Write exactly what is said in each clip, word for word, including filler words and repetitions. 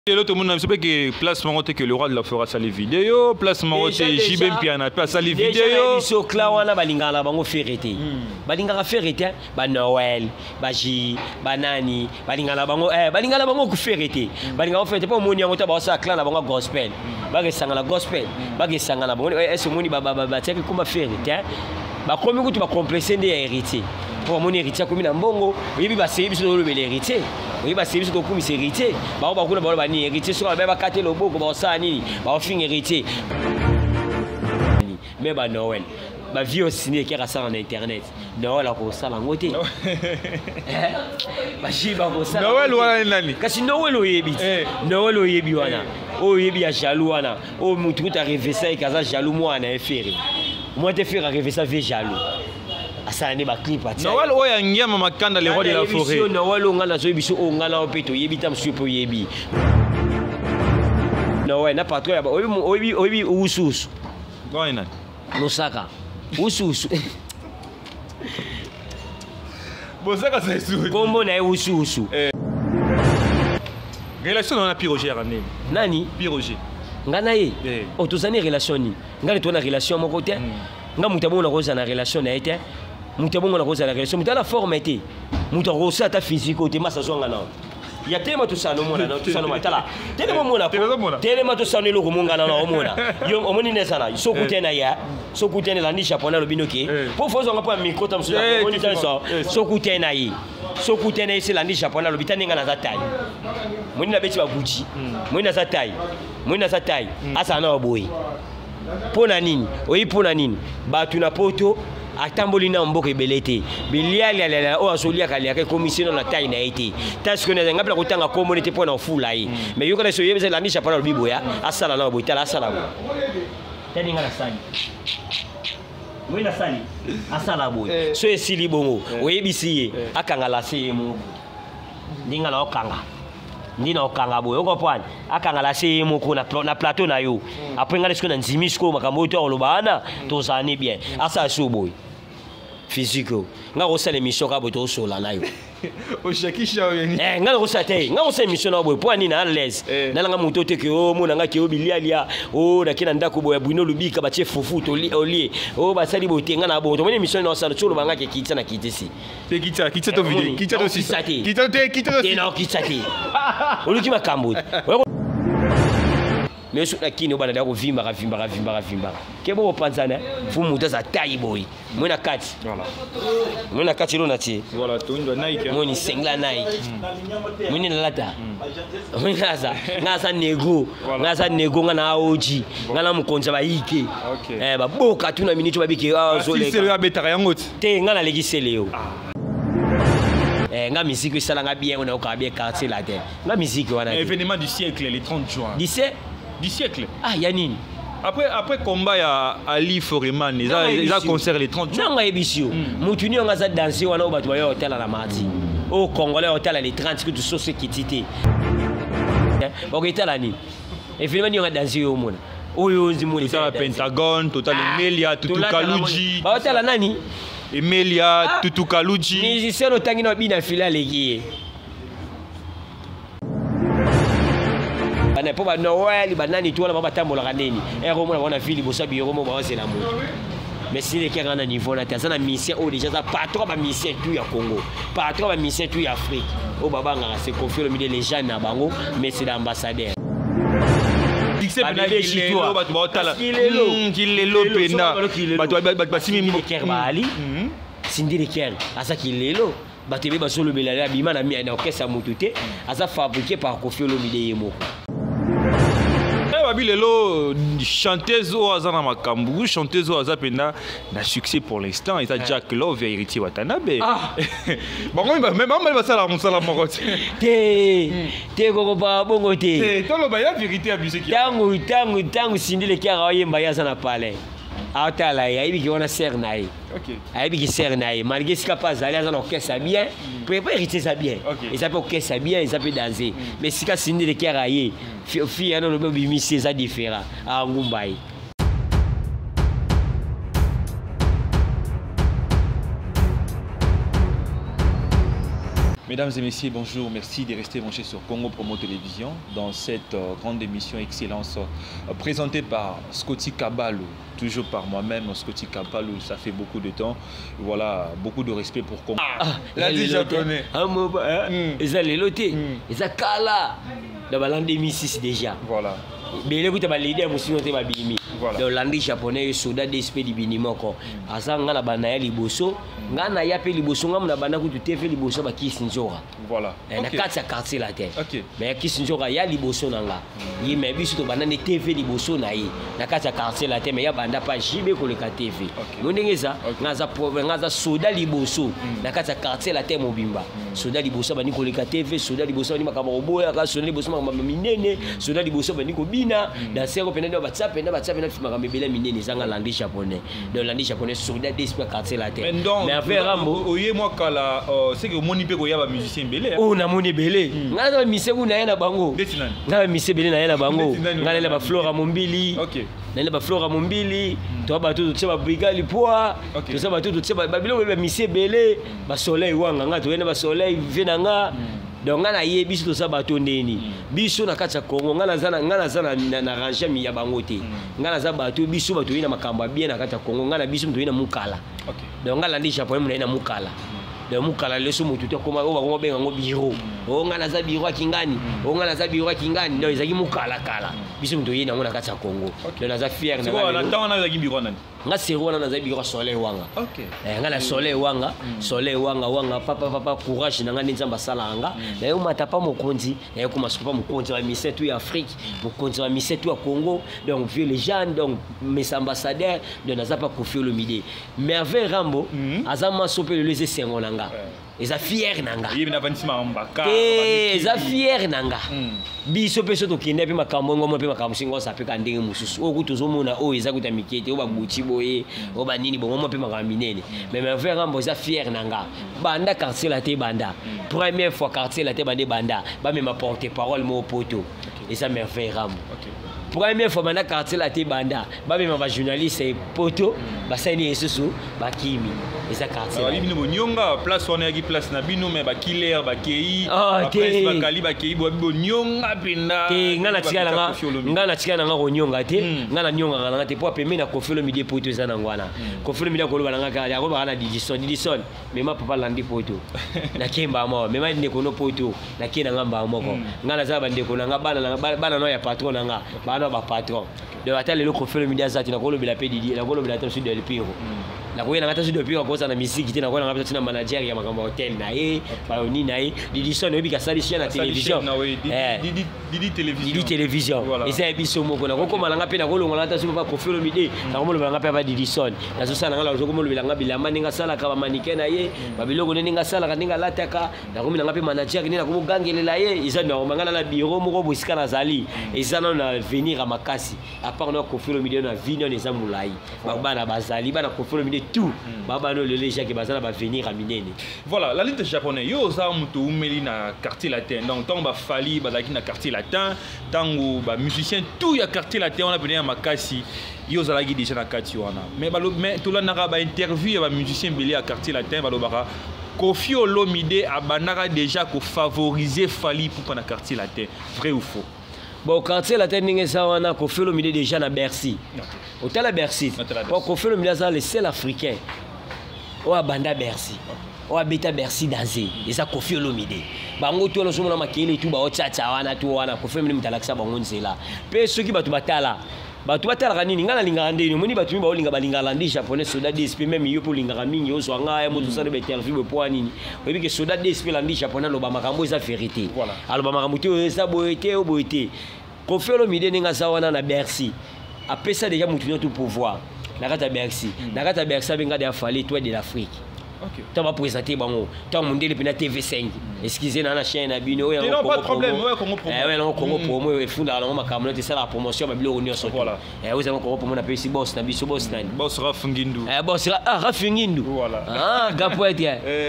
Et l'autre monde, c'est que place Maroté que le roi de la fera ça les vidéos, place Maroté J B M Piana, place ça les vidéos. Déjà, là, on a balingala bango ferrete. Balingala ferrete, ba Noël, ba J, ba Nani, balingala bango, eh, balingala bango ku ferrete. Balingala ferrete pas moni ngota ba sa clan na bango gospel. Ba ke sanga la gospel, ba ke sanga na bango, eh, ce moni ba ba ba tiens que comment ferrete. Ba komi ku tu ba complexer des héritiers. Pour mon héritier comme na mbongo, yebi ba sebi so le héritier. Oui, bah c'est juste que comme c'est héritier, bah on va couler bah ni héritier sur bah quatre le beau bah ça ni bah on finit héritier. Mais bah Noël, bah vie aussi n'est qu'à ça en internet. Noël a pour ça la moitié. Bah j'ai bah pour ça. Noël ou nani? Kasi Noël o yebi. Noël o yebi wana. O yebi a jaloux wana. O mutu ta rêvé ça et kaza jaloux moi na faire. Moi te faire rêver ça vie jaloux. Ça n'est pas clip. Noël oya ngiyama makanda les rois de la forêt. Noël on a zo biso on ngala opeto yebi tam supo yebi. Noël na patron ya obi obi obi ususu. Goina. Nosaka. Ususu. Bosaka c'est sous. Kombo na ususu. Relation on a Piroger ramené. Nani? Piroger. Ngana ye. O tozani relation ni. Ngale to na relation mon côté. Nga mutabona koza na relation na été. Mutabona koza na relation. Mutala forme été. Mutarosa ta physique o te masa zonga na. Ya tema to sano mona na to sano matala. Tele mo mona. Tele ma to sano lo ko monga na o mona. Yo o moni nesa na. So kutena ya. So kutena la ni japonais lo binoki. Po fozo nga pa micro tam so. Oni ta so. So kutena yi. So kutena yi la ni japonais lo bitani nga na za taille. Moni na beti ba Gucci. Moni na za taille. Moni na za taille. Asa na oboyi. Pona nini? Oyi pona nini? Batu na poto atamboli na mboka ebelete. Biliali ala o asolia kalia ke commission na taille na été. Parce que na ngapla kotanga communauté pona fula yi. Mais yo kana so yebeza la nisha para bibo ya. Asala na boita la asala. Tani ngala sani. Mwe na sani. Asala boy. So esili bongo. Oyebisi akanga la semo. Ninga la okanga. Ndina okanga boy okopwana akanga la semo ko na na plateau na yo après ngale siko na nzimisko makambo to olobana to zani bien asa shu boy physique nga ko sala émission ka boy to sola na yo o shakisha yeni eh nga ko sa te nga ko sa émission na boy po ani na l'aise na nga muto te ke o mona nga ke o bilialia o na kina ndako boy buino lubika ba che fufu to li olie o ba sali boy te nga na bo to moni émission na sala cholo banga ke kitsa na kitisi te kitsa kitsa to video kitsa to si kitsa te kitsa to si no kitsa te oluki makambo mais sur la kino bana dako vimba ka vimba ka vimba ka vimba ke bo panzana fu muta za taille boy mona kati voilà mona kati lo na ti voilà to ndo Nike moni sengla Nike moni na lata moni ngaza ngaza nego ngaza nego ngana oji ngana mukonza ba yike eh ba boka tuna minito babike ah zo le c'est le abetaka yango te ngana legisele yo Eh, nga musique ça nga bien on a encore bien quartier la terre nga musique wana événement du siècle les trente juin du du siècle ah yanini après après combat ya Ali Foreman ils a ils a concert les trente juin nga ebisio mutu ni nga za danser wana obatu ba hotel la mardi au congolais hotel les trente que tu sauce kitité ok tala ni événement ni nga danser au mona oyo nzimuli ça la Pentagone Total Emilia Tutu Kaluji ba hotel nani Emilia Tutu Kaluji musicien otangi na bina fila legi bana po ba Noël banani to na ba tambola kaneni e ko mona wana fili bosabi yo mo ba wasela mo mais si les kera na niveau na tazana musicien o déjà ça patron ba musicien tout ya Congo patron ba musicien tout ya Afrique o baba nga se confier le milieu les gens na bango mais c'est l'ambassadeur c'est bien les lots batu ba otala qu'il lo pena batu basimi mo kerbali sindire ker asa kilelo batu be basolo belala bima na mi na okesa mutute asa fabriqué par Kofi Olomide yemo Lelo chanteuse au Azana Makambu, chanteuse au Azapena n'a succès pour l'instant. Et ça Jack Love et héritier Watanabe. Ah. Bon, même même même ça là, on ça là mon côté. Té, té koko ba bongo té. Té, toi le baya vérité abusé qui. Tangu tangu tangu sindi le kia raye mbaya sana pale. Autala ya ibi ki wana ser nae. OK. Aibi ki ser nae, malgré ce capaz aller dans orchestre bien, peut pas hériter ça bien. Et ça peut orchestre bien, et ça peut danser. Mais si ka sindi le kia raye, fille ana le bimi c'est ça différent. Ah ngumbai. Mesdames et messieurs, bonjour. Merci de rester branchés sur Congo Promo Télévision dans cette euh, grande émission Excellence euh, présentée par Scotty Kabalou, toujours par moi-même, Scotty Kabalou. Ça fait beaucoup de temps. Voilà, beaucoup de respect pour Congo. Ah, la dit japonais. Ils ont les lotés. Ils ont Kala. Dans l'an deux mille six déjà. Voilà. Mais les gars, les leaders, ils ont été babimi. Voilà. Dans l'an japonais, soda D S P di binimoko. Asa ngana banaya liboso, ngana ya pe liboso ngam na bana ku T V liboso ba kisinjora. Voilà. Na kati ya quartier la terre. OK. Mais kisinjora ya liboso nanga. Yi me biso to bana ne T V liboso na yi. Na kati ya quartier la terre mais ya banda pa jibe ko le ka T V. Ndengeza ngaza problème ngaza soda liboso na kati ya quartier la terre mobimba. Soda liboso bani ko le ka T V, soda liboso bani makamba oboya ka soda liboso makamba minene, soda liboso bani ko bina, da sero pena ba WhatsApp pena WhatsApp pena fima kamba bela minene zanga landi japonais. Dans landi japonais soda d'esprit quartier la terre. Mais avec Rambo, oye moi kala c'est que moni pe ko ya ba musicien belé. Oh na moni belé. Ngana mise ku na yana bango. Ngana mise belé na yana bango. Ngana ba Flora Mombili. OK. Na ba Flora Mombili, to ba to tse ba Brigali poa. To sa ba to tse ba bilo ba mise belé, ba soleil wanga ngata wena ba soleil venanga. Donc ngana ye biso to sa bato ndeni biso na kati ya Congo ngana zana ngana zana na ranger mi ya bango te ngana za bato biso bato ina makamba bien na kati ya Congo ngana biso mto ina mukala. OK. Donc ngala ndi japonais mna ina mukala. Donc mukala leso mutu to koma o bango benga ngo biro o ngana za biro akingani o ngana za biro akingani donc ezaki mukala kala biso mto ina ngona kati ya Congo. Donc na za fier na ngala. Ko na tanga na za biro nani nga serwana na za biro soleil wanga. OK. Eh ngala soleil wanga soleil wanga wanga papa papa courage na ngani nzamba sala nga na yo mata pa mokonzi na yo kuma sopa mokonzi wa misetu ya Afrique mokonzi wa misetu ya Congo donc vieux les gens donc mes ambassadeurs de nazapa Koffi Olomide Merveille Rambo azama sope le leze sengo nanga eza fier nanga yebina vanissima mbaka eh eza fier nanga biso peso to kinde pe makambo ngomo pe makambo singo sa pe ka ndenge mususu o kutu zomona o eza kuta mikete o ba buti boye o ba nini bongo pe makambo minene mais Merveille Rambo eza fier nanga banda quartier la te banda première fois quartier la te banda banda ba me ma porte parole mo poto eza Merveille Rambo. OK. Première fois banda quartier la te banda ba me ma journaliste poto ba sani esusu ba kimi eza quartier ba bino nyonga place on yaki place na bino mais ba killer ba kei ba presse ba kali ba kei bo nyonga penda te ngana tikala nga ngana tikala nga ko nyonga te ngana nyonga nga te po pembe na Koffi Olomide poto eza na ngwana Koffi Olomide ko loba nga ka ya ko ba na Didison Didison mais ma papa landi poto na kemba mo mais ma ndeko no poto na kena ngamba moko ngana za ba ndeko na nga bana bana no ya patron na nga bana ba patron de batale le Koffi Olomide azati na ko lobela pe Didi na ko lobela te sud de l'Epiro na ko yena ngata sud de l'Epiro ko na musique te na ko na ngata na manager ya makamba hotel na ye ba oni na ye Didison obi ka sali na télévision eh Didi Didi télévision Didi télévision et ça biso moko na ko koma na ngape na ko longola ta supa Koffi Olomide na ko lobela ngape ba Didison na so sana ngala ko lobela ngape bilamba ninga sala ka ba mannequin na ye ba biloko ninga sala ka ninga lataka na ko mina ngape manager ni na ko gangelela ye isa na mangala na bureau moko bosika na zali isa na venir à makasi à part no Koffi Olomide na vino ne zamulai ba bana bazali bana Koffi Olomide tout baba no le leja ki bazala ba venir à minene. Voilà la lutte japonais yo za mutu umeli na quartier latin donc tant ba fali bazaki na quartier latin tango ba musicien tout ya quartier latin on a venu à makasi yo za lagi déjà na quartier wana mais ba mais tout la naka ba interview ba musicien belé à quartier latin ba lo baka Koffi Olomide abanaka déjà ko favoriser fali pour pendant quartier latin vrai ou faux? Bon, quartier la terre n'est pas un Koffi Olomide déjà na Bercy. Au tel à Bercy. Bon, Koffi Olomide c'est le seul africain. Au Banda Bercy. Au Abeta Bercy dansé. Et ça Koffi Olomide. Bango tout le monde a maquillé tout ba au tchatcha wana tout wana Koffi Olomide mutalaksa bango nzela. Pe ceux qui batu batala. Batu batala nini ngana linga ndeni moni batu ba olinga balinga landi japonais soda D S P même yo po linga mingi ozo nga ya moto sa de interview po nini. Obi ke soda D S P landi japonais lo ba makambo eza vérité. Alors ba makambo te eza boité o boité. Koffi Olomide ninga sawana na Bercy. Après ça déjà mutu tout pouvoir. Na kata Bercy. Na kata Bercy benga de afali toi de l'Afrique. OK. Tu vas présenter bango. Tu as mondé depuis la T V cinq. Excusez na chaîne abino ya. Non pas de problème, ouais Congo promo. Eh ouais, non Congo promo et funda na ma caméra c'est ça la promotion ma bilo union surtout. Voilà. Eh vous avez Congo promo na P C boss na biso boss nani. Boss Rafingindu. Eh boss ah Rafingindu. Voilà. Ah gapoete.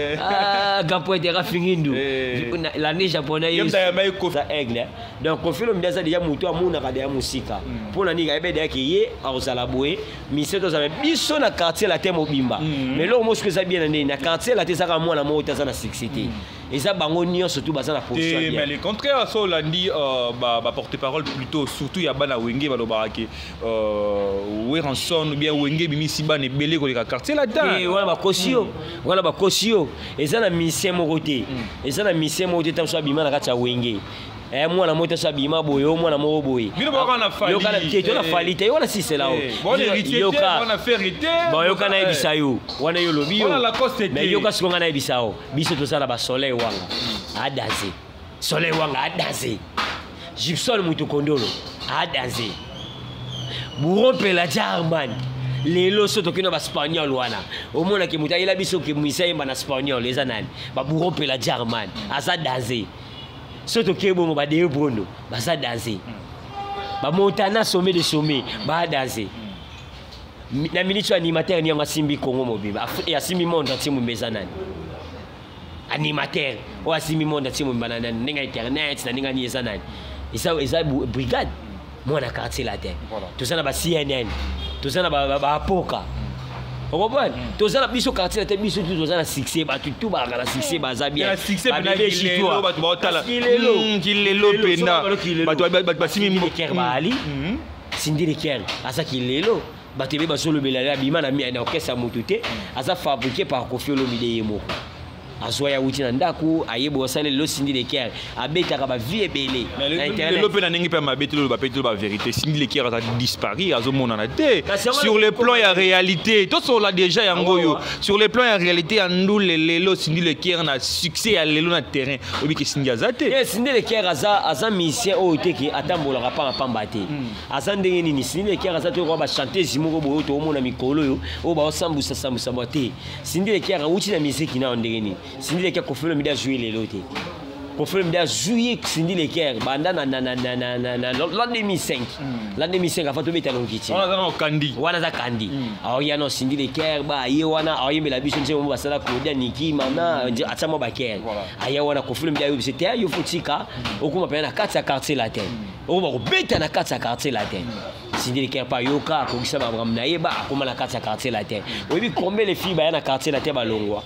Ah gapoete Rafingindu. L'année japonais. Yem ta mai Koffi aigle. Donc Koffi Olomide ça déjà mutu amuna ka de musika. Pour na ni ga ebe de ki ye a osala boé, mi se to za biso na quartier la thème obimba. Mais là au moins que ça bien nini na quartier la te saka mwana moko ta za na succès te eza bango nio surtout baza na position bien mais le contraire ça on dit euh ba ba porte-parole plutôt surtout ya bana wenge balobaka ke euh Weranson ou bien wenge bimisi bana ebele ko le quartier la dedans et voilà ba kosio voilà ba kosio eza na mission moko te eza na mission moko te tam so bima na kati ya wenge eh mwana moto so bima boye o mwana moko boye bino boko na fali yo kana te na fali te wana si c'est là bon héritier on a fait hérité bon yo kana ebisa yo wana yo lobi yo mais yo kasi konga na ebisa o biso to sala ba soleil wanga adaze soleil wanga adaze Gibson mutu kondolo adaze burope la German lelo soto kino ba Espagnol wana omona ke muta ila biso ke muisa yemba na Espagnol eza nani ba burope la German aza daze soto kebo mo ba de bono ba sa daze ba montana sommet de sommet ba daze na ministre animateur ni nga simbi Congo mobimba ya simbi monde atimu mbeza nani animateur o asimbi monde atimu mbana nani ninga internet na ninga ni eza nani isa isa brigade mwana quartier la terre tout ça na ba C N N tout ça na ba ba poka on comprend tout ça na biso quartier la terre biso tout ça na succès ba tout ba na succès ba za bien succès na lelo ba ba tala kilelo penda ba ba simi mi kerbali sindi de ker asa kilelo ba tebe ba solo belala bima na mi na okesa mutute asa fabriqué par Kofi Olomide yemo azoya wuti na ndako ayebo osale lo sindi de ker abetaka ba vie ebele na internet le pena ningi pe mabeti lo ba peti lo ba vérité sindi de ker a disparu azomona na te sur le plan ya réalité tout ça là déjà yango yo sur le plan ya réalité andule lelo sindi de ker na succès ya lelo na terrain obi ke sindi azate yes sindi de ker aza aza musicien o teki atambola pa pamba te aza ndenge nini sindi de ker aza to ko ba chanter zimoko boyo to mona mikolo yo o ba osambusa sambusa bote sindi de ker wuti na musique na ndenge nini Sindi Leker Kofi Olomide a joué les lotés. Kofi Olomide a joué Sindi Leker banda na na na na na na l'an deux mille cinq. L'an deux mille cinq a fait tomber talon kiti. On a dans Kandi. On a dans Kandi. Alors il y a no Sindi Leker ba ye wana ayi me la biso nse mo basala ko dia niki mana atama ba ker. Aya wana Kofi Olomide yo c'était yo futika okuma pe na quatre quartier latin. O ba ko beta na quatre quartier latin. Sindi Leker pa yoka ko kisa ba bramna ye ba akoma na quatre quartier latin. Obi combien les filles ba na quartier latin ba longwa.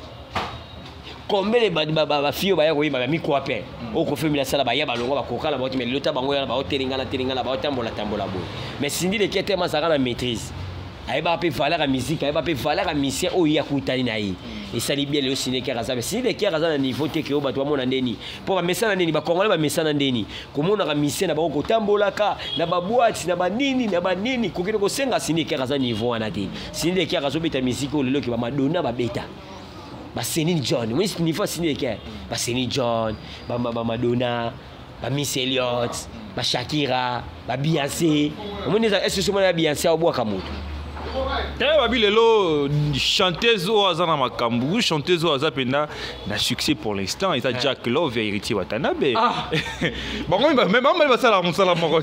Combien les ba filles ba yako ba mi quoi pe o ko fe mi la sala ba ya ba longo ba kokala ba ti mais lota bango ya ba o telinga na telinga na ba o tambola tambola bo mais Sindi Leker tellement ça na maîtrise ay ba pe valeur à musique ay ba pe valeur à musicien o ya kutani na yi et ça li bien le Sindi Leker aza Sindi Leker aza na niveau te ke o ba to mona ndeni po ba mesana ndeni ba kongole ba mesana ndeni ko mona ka musicien na ba ko tambola ka na ba boîte na ba nini na ba nini ko kile ko senga Sindi Leker aza niveau wana te Sindi Leker azo beta musique o lelo ke ba Madonna ba beta ba Céline John oui ni fois Sindi Leker ba Céline John ba ba Madonna ba Miss Elliott ba Shakira ba Beyoncé on est est-ce que c'est moi Beyoncé au bois kamoto tellement babi lelo chanteuse o azana makambu chanteuse o azapenda na succès pour l'instant et ça Jack Love héritier Watanabe ah bon même même ba sala musala moko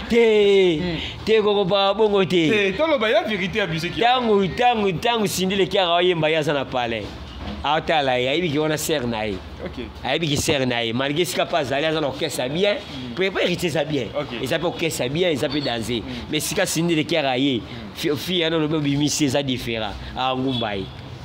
te te ko ba bongo te te to lo ba ya vérité abusé ki tangu tangu tangu Sindi Leker ayemba ya sana pale Aotala ya ibi ki wana ser na ye. OK. Aibi ki ser na ye. Malgré ce capaz aller dans l'orchestre bien, peut pas hériter ça bien. Et ça peut orchestre bien, et ça peut danser. Mais si ka Sindi Leker aye, fille ana lobe bimi c'est ça différent. A ngumbai.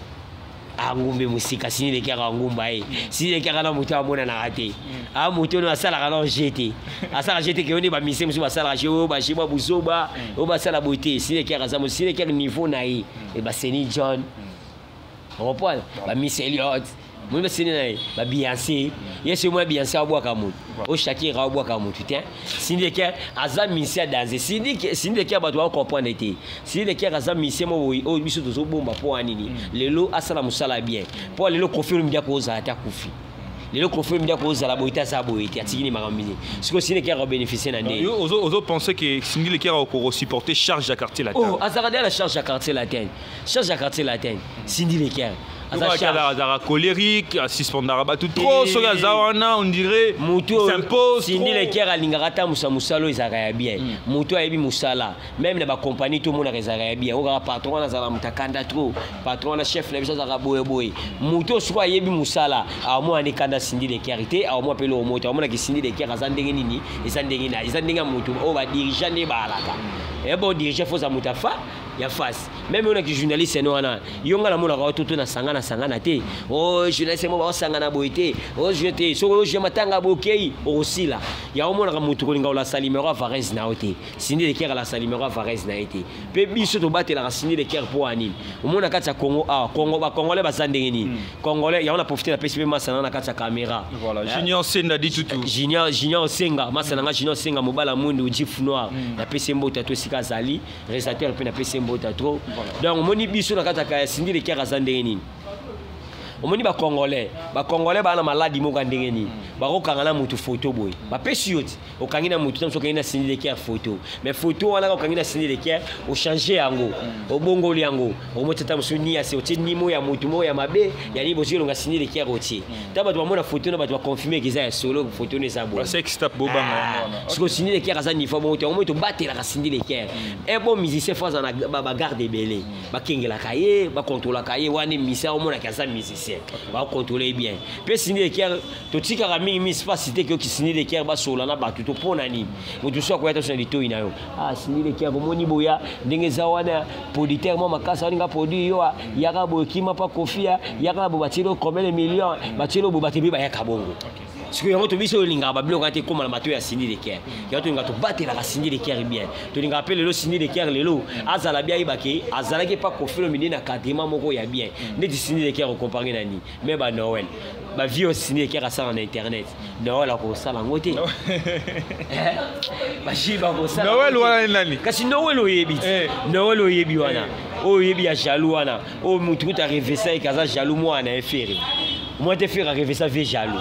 A ngumbe musika Sindi Leker a ngumbai. Sindi Leker ana muto amona na raté. A muto na sala kana jeté. A sala jeté ke oni ba mise muso ba sala jo ba shima buzoba, o ba sala beauté. Sindi Leker a Sindi Leker niveau na ye. Et ba Céline John. On reprend ba Miss Elliott moi me sini na ba Beyoncé yeso moi Beyoncé abwa kamutu o Shakira abwa kamutu tiens Sindi Leker aza misia danser Sindi Sindi Leker ba doit comprendre été Sindi Leker aza misia mo o biso to bomba po anini lelo asala musala bien po lelo Kofi Olomide ko za ta kufi lelo Kofi Olomide ko za la boita sa boita atigini makamini siko Sindi Leker a bénéficier na ndé aux autres pensaient que Sindi Leker a ko supporter charge à quartier latin oh azarade la charge à quartier latin charge à quartier latin Sindi Leker azara colérique suspendara ba tout trop so ya zawana on dirait muto s'impose Sindi Leker alingaka ta musa musalo ezaka ya bien muto ayebi musala même na ba compagnie tout monde ezaka ya bien o patron na zala mutakanda trop patron na chef na biso zaka boye boye muto so ayebi musala a mo ani kanda Sindi Leker te a mo pelo moto mo na ki Sindi Leker azan ndenge nini ezan ndenge na ezan ndenge muto o ba dirigeant ne ba alaka e bo dirigeant faut za mutafa ya face même on a qui journaliste no wana yonga la mona ka toto na sangana sangana te oh journaliste mo ba sangana boité oh jeté so je matanga bokei aussi là ya omona ka mutu ko linga la salimero Varese na oté Cindy Leker la salimero Varese na été pe biso to batela ka Cindy Leker po anini omona kati ya Congo ah Congo ba congolais ba zandengeni congolais ya on a profité la P C B masana na kati ya caméra voilà Junior Senda dit tout Junior Junior Senga masana nga Junior Senga mobala mundu Jif Noir na P C M Bota to sika zali réalisateur pe na P C M Bota trop donc moni biso na kati ya Cindy Leker zandengeni omoni ba congolais ba congolais ba na maladi mo kandengeni ba ko kangana mutu photo boy ba pesi yoti o kangina mutu tamso kangina Cindy Leker photo mais photo wana ko kangina Cindy Leker o changer yango o bongoli yango o motata musuni ase o tini mo ya mutu mo ya mabe ya ni bozilo nga Cindy Leker oti taba to mona photo na ba to confirmer que ça solo photo ne sa bo c'est que stop bobanga parce que Cindy Leker za ni fa mo to mo to batela ka Cindy Leker un bon musicien faza na ba garde belé ba kengela kaye ba contrôler kaye wani misa o mona kaza musicien va contrôler bien pe Cindy Leker to tika ka mingi mis pas cité que Cindy Leker ba sola na ba to pona ni mutu so ko eto lito ina yo ah Cindy Leker ko moni boya ndenge za wana producteur mo makasa nga produit yo ya ka bo kima pa kofia ya ka bo batilo combien de millions batilo bo batebi ba ya kabongo parce que yango to biso linga ba bilo kati koma na mato ya Cindy Leker yango to linga to batela ka Cindy Leker bien to linga appelle le Cindy Leker lelo azala bien ibake azala ke pa kofilo midi na kadima moko ya bien ndeti Cindy Leker comparer nani mais ba Noël ba vie aussi Cindy Leker ça en internet Noël ko sala ngote ba jiba ko sala Noël wana nani kasi Noël oyebi Noël oyebi wana oyebi ya jaloux wana o mutu ta rêver ça et kaza jaloux moi na efere moi te faire rêver ça vie jaloux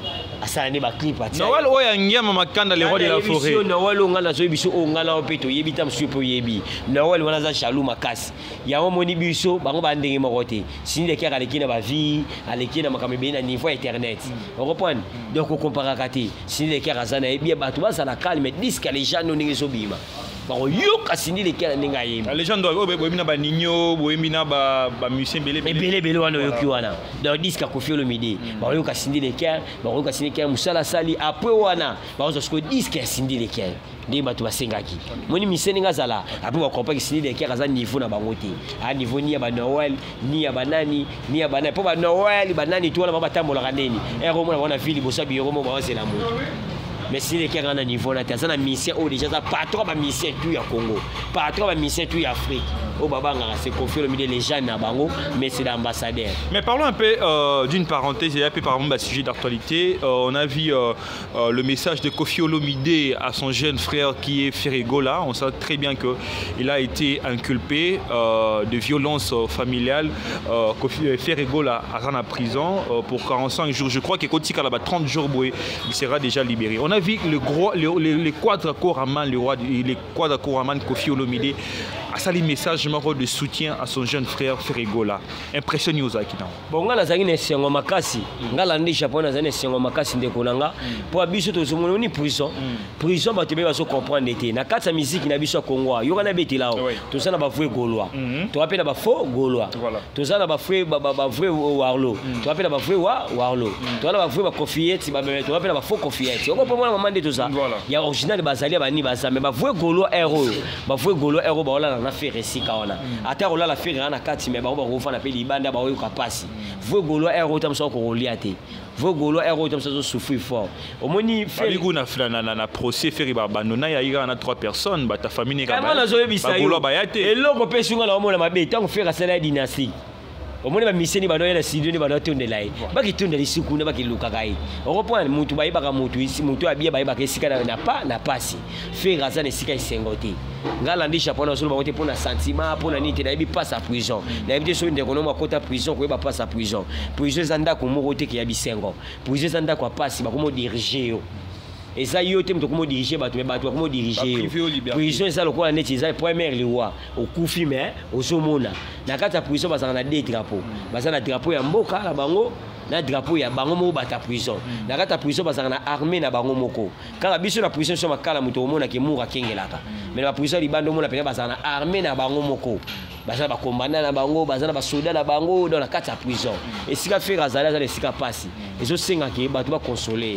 ça n'est pas clip à Noël oya ngema makanda le roi de la forêt Noël on a zo biso on ngala opeto yebi tam supo yebi Noël wana za jaloux makasi ya moni biso bango ba ndenge mokote Cindy Leker aleki na ba vie aleki na makamebe na niveau internet on comprend donc on compare kati Cindy Leker azana yebi bato ba sana calme disque les gens no ndenge zo bima bako yoka Cindy Leker ndinga yebi les gens doivent boyebi na ba nigno boyebi na ba ba musicien belé belé belé wana yoki wana donc disque ko fio le midi bako yoka Cindy Leker bako yoka Cindy Leker musala sali après wana bako so disque Cindy Leker ndi bato basengaki moni miseni ngazala après ba comprendre Cindy Leker aza niveau na bango te a niveau ni ya ba Noël ni ya banani ni ya banani po ba Noël banani to wana ba tambola kaneni e ko mona wana ville bosabi yo mo ba zela moto mais Cindy Leker à un niveau là, tu as un mission oh déjà ça patron ba mission tout ya Congo, patron ba mission tout ya Afrique. Au baba c'est confié le milieu les gens na bango, mais c'est l'ambassadeur. Mais parlons un peu euh, d'une parenthèse et un peu par exemple un sujet d'actualité. Euh, on a vu euh, euh, le message de Koffi Olomide à son jeune frère qui est Ferregola. On sait très bien que il a été inculpé euh, de violence familiale. Euh, Koffi Ferregola à la prison euh, pour quarante-cinq jours. Je crois que Kotika là-bas trente jours, il sera déjà libéré. On a vu le gros, le, le, les quadra-coraman, le roi, les quadra-coraman Koffi Olomide a sali message de soutien à son jeune frère Ferregola. Impressionné aux Akina. Bon, on a zangine sengo makasi. On a l'année Japon a zangine sengo makasi ndekonanga. Pour abiso to zomono ni prison. Prison ba tebe ba so comprendre été. Na kata musique na biso Congo. Yo kana beti lao. To ça na ba vrai Gaulois. To appelle ba faux Gaulois. To ça na ba vrai ba ba vrai Warlo. To appelle ba vrai Warlo. To na ba vrai ba Kofiet ba to appelle ba faux Kofiet. On comprend maman de tout ça. Il y a original bazali ba ni ba ça mais ba vrai Gaulois héros. Ba vrai Gaulois héros ba ola na faire ici kaona. Ata rola la faire na kati mais ba ba rofa na pe libanda ba yoka pasi. Vrai Gaulois héros tam so ko reliate. Vrai Gaulois héros tam so souffrir fort. Omoni fait na na na procès faire ba banona ya ira na trois personnes ba ta famille ka ba. Ba Gaulois ba yate. Et loko pe sunga na omona mabe tant faire ça la dynastie. Omoni ba miseni ba doya studio ni ba doya tonde lai. Ba ki tonde lisuku na ba ki luka kai. On reprend mutu ba iba ka mutu isi mutu abia ba iba ka sika na pa na pasi. Faire ça ne sika isengote. Ngala ndi Japon solo ba wote pona sentiment pona nite na ibi passe à prison. Na ibi so ndeko no makota prison ko ba passe à prison. Prison zanda ko mo wote ki ya bisengo. Prison zanda ko pasi ba ko mo diriger yo. Et ça yo te mto ko mo diriger ba to ba to ko mo diriger yo. Prison ça lokola neti za premier liwa au kufi mais au somona. Na kata prison ba za na deux drapeaux. Ba za na drapeau ya mboka la bango. Na drapeau ya bango mo bata prison. Na kata prison bazaka na armée na bango moko. Kala biso na prison so makala muto omona ke mura kengelaka. Mais na prison libando mona pena bazaka na armée na bango moko. Bazana ba commandant na bango, bazana ba soldat na bango dans la kata prison. Et sika faire azala za le sika pasi. Et so senga ke bato ba consoler.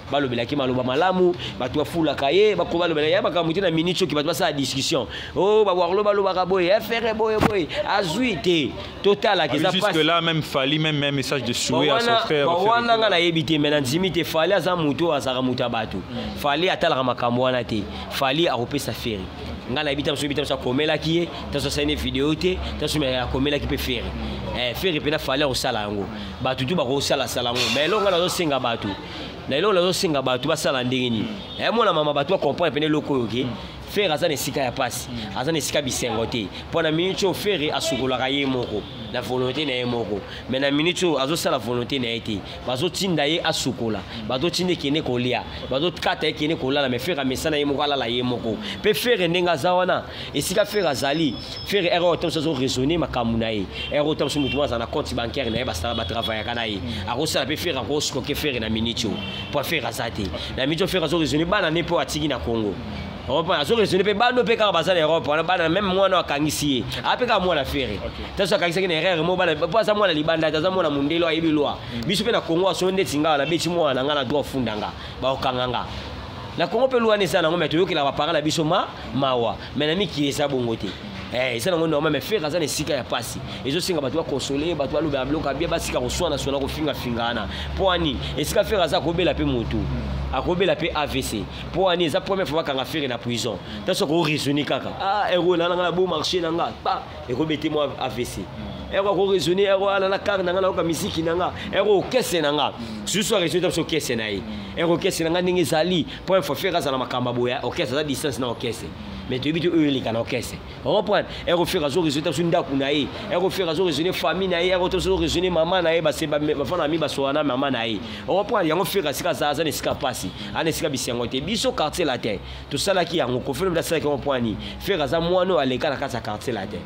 balobelaki maloba malamu bato bafulaka ye bako balobela ye bakamuti na minute soki bato basala discussion oh bawarlo balobaka boye efere boye boye azwi te total akeza passe jusque là même fali même un message de souhait à son frère wana nga na yebi te mais na nzimi te fali aza muto azaka muto abatu fali atalaka makambo wana te fali akopesa feri nga na yebi te so bita so komelaki ye taso sa une vidéo te taso me komelaki pe feri eh feri pena fali osala yango batu tu bako sala sala ngo mais longa na zo senga batu na elo la zo senga batu basala ndenge ni eh mona mama batu ba comprendre pene loko yoke faire azana sika ya pasi azana sika bisengo te pona minute o faire asukolaka ye moko la volonté na ye moko mais na minute o azo sala volonté na été bazo tinda ye asukola bazo tinde kene kolia bazo kata ye kene kolala mais faire mesana ye moko ala la ye moko pe faire ndenga zawana esika faire azali faire erreur autant so raisonner makamuna ye erreur autant so mutu azana compte bancaire na ye basala ba travailler kana ye akosala pe faire encore ce que faire na minute o pour faire azate na minute faire azo raisonner bana ne po atiki na Congo Europe a raisonné pe bando pe ka bazana Europe on bana même moi na kangisi apeka moi na fere taso kangisi ke erreur mo bana pa sa moi na libanda taza moi na mundelo ayebi lwa biso pe na Congo so ndeti ngala beti moi na ngana droit fundanga ba okanganga na Congo pe lwa ne sana ngome to yokela ba parala biso ma mawa mais na miki esa bongote eh ça non mais faire azana sika ya pasi ezo singa batu ba consoler batu ba loba bloka bia basika ko swana swana ko finga fingana poani esika faire aza ko bela pe motu akobela pe A V C pour ani za première fois kanga faire na prison taso ko raisonner kaka ah ero na na bon marché nanga ba eko beti moi A V C ero ko raisonner ero ala na kar nanga na ko misiki nanga ero kese nanga suso résultat so kese na yi ero kese nanga ningi zali pour faut faire za na makamba boya o kese za distance na o kese mais tu bitu eux les kana o kese on reprend ero faire zo résultat so ndaku na yi ero faire zo raisonner famille na yi ero to so raisonner maman na yi ba se ba fana mi ba so na maman na yi on reprend yango faire sika za za ne sika pasi ane sika bisengo te biso quartier latin to sala ki yango ko fele mdasala ki on point ni faire za moano aleka na kata quartier latin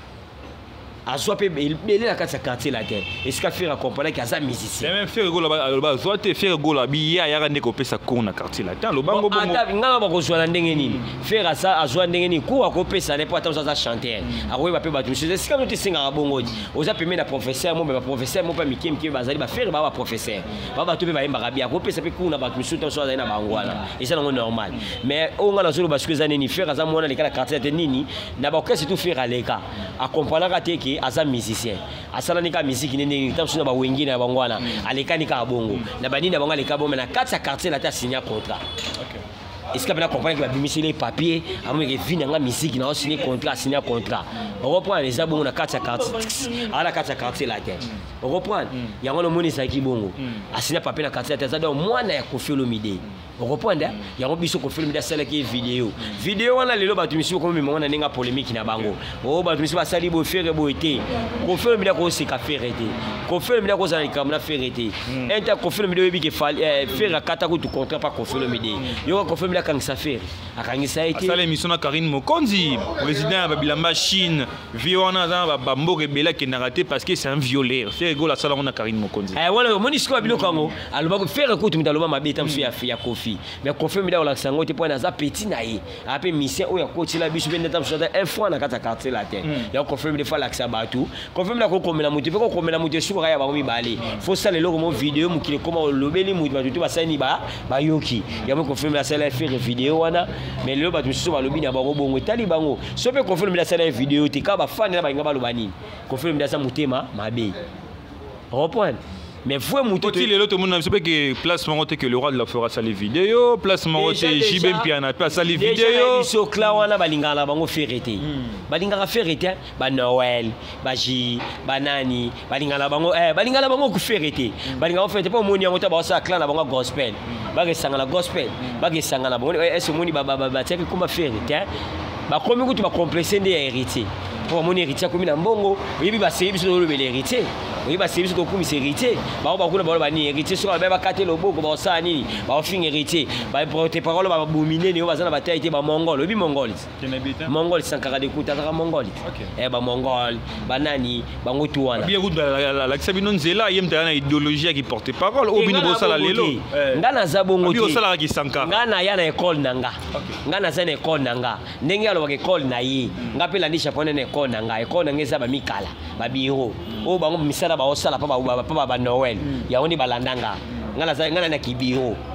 azwa pe belé na kata quartier latin esika faire accompagner ki aza musicien même faire go là ba zo te faire go là bi ya ya ndeko pesa ko na quartier latin lo bango bongo ata ngala ba ko zwa ndenge nini faire ça azwa ndenge nini ko ko pesa ne pas tant ça chanteur akoye ba pe ba tu c'est comme tu singa bongo oza pe na professeur mo ba professeur mo pa mikem ki bazali ba faire ba ba professeur ba ba to pe ba yemba rabia ko pesa pe ko na ba tu so so za na bangwana et ça non normal mais o ngala zo ba parce que za nini faire za mona le kala quartier latin nini na ba ko c'est tout faire aleka accompagner ka te ki aza musicien asala nika musique nene tam suna ba wengine na bangwana alekani ka bongo na banini bangwa leka bombe na quatre quartier la ta signer contrat OK est-ce que bana comprendre que ba bimisi les papiers amu ke vina nga musique na signer contrat signer contrat on reprend les abongo na quatre quartier ala quatre quartier la terre on reprend yango no moni sa ki bongo a signer papier na quartier la terre donc mwana ya Koffi Olomide on reprend yango biso Koffi Olomide sala ki vidéo vidéo wana lelo ba tumisi ko mimi mwana ninga polémique na bango o ba tumisi ba sali bo faire bo été Koffi Olomide ko se ka faire été Koffi Olomide ko sala kamna faire été inter Koffi Olomide bi ke faire kata ko tu contrat pas Koffi Olomide yo Koffi Olomide quand ça fait akangisa été ça l'émission na Karine Mokonzi président ba bilamba Chine viona za ba mboke bela ki na raté parce que c'est un violeur c'est rigolo ça on a Karine Mokonzi eh wala monisco biloko ngo aloba ko faire ko tumita loba mabeta msu ya ya Koffi mais Koffi Olomide ola sango te point za petit na ye ape mission o ya coach la bisu benda tam soda un fois na kata quartier la terre ya Koffi Olomide fa laksa batu Koffi Olomide ko komela mutu ko komela mutu sura ya ba mi bale faut ça le logo mo vidéo mukile koma lobeli mutu batu ba sani ba ba yoki ya mo Koffi Olomide sala faire vidéo wana mais le ba tu so ba lobi na ba bongo tali bango so pe Koffi Olomide sala vidéo te ka ba fan na ba ngaba lobani Koffi Olomide sa mutema mabe reprendre mais faut muto te le tout le monde sait que place monte que le roi de la fera ça les vidéos place monte Jibem Piana pas ça les vidéos so kla wana balingala bango ferete balingala ferete ba Noël ba ji banani balingala bango eh balingala bango ku ferete balingala ferete pas moni ngota ba sa clan na bango gospel ba ke sangala gospel ba ke sangala bango eh ce moni ba ba ba teke kuma ferete ba komi kutu ba complexer ndi héritier pour mon héritier comme na mbongo yebi ba sebi so lo bele héritier oui ba sebi so ko mi héritier ba ba kuna ba ni héritier so ba ba kate loboko ba sa nini ba fin héritier ba porte parole ba bominer ne ba zana ba taité ba mongol obi mongol mongol sankara de kuta ka mongol eh ba mongol ba nani ba ngotu wana bien route la la sabino nzela yemta na idéologie qui porte parole obi no sala lelo ngana za bongo ti obi sala ki sankara ngana ya na école nanga ngana za na école nanga ndenge alo ba école na yi ngapela ni japonais na école nanga école nanga za ba mikala ba biro o bango misala ba osala pa ba pa ba Noël ya oni balandanga ngala za ngala na kibiro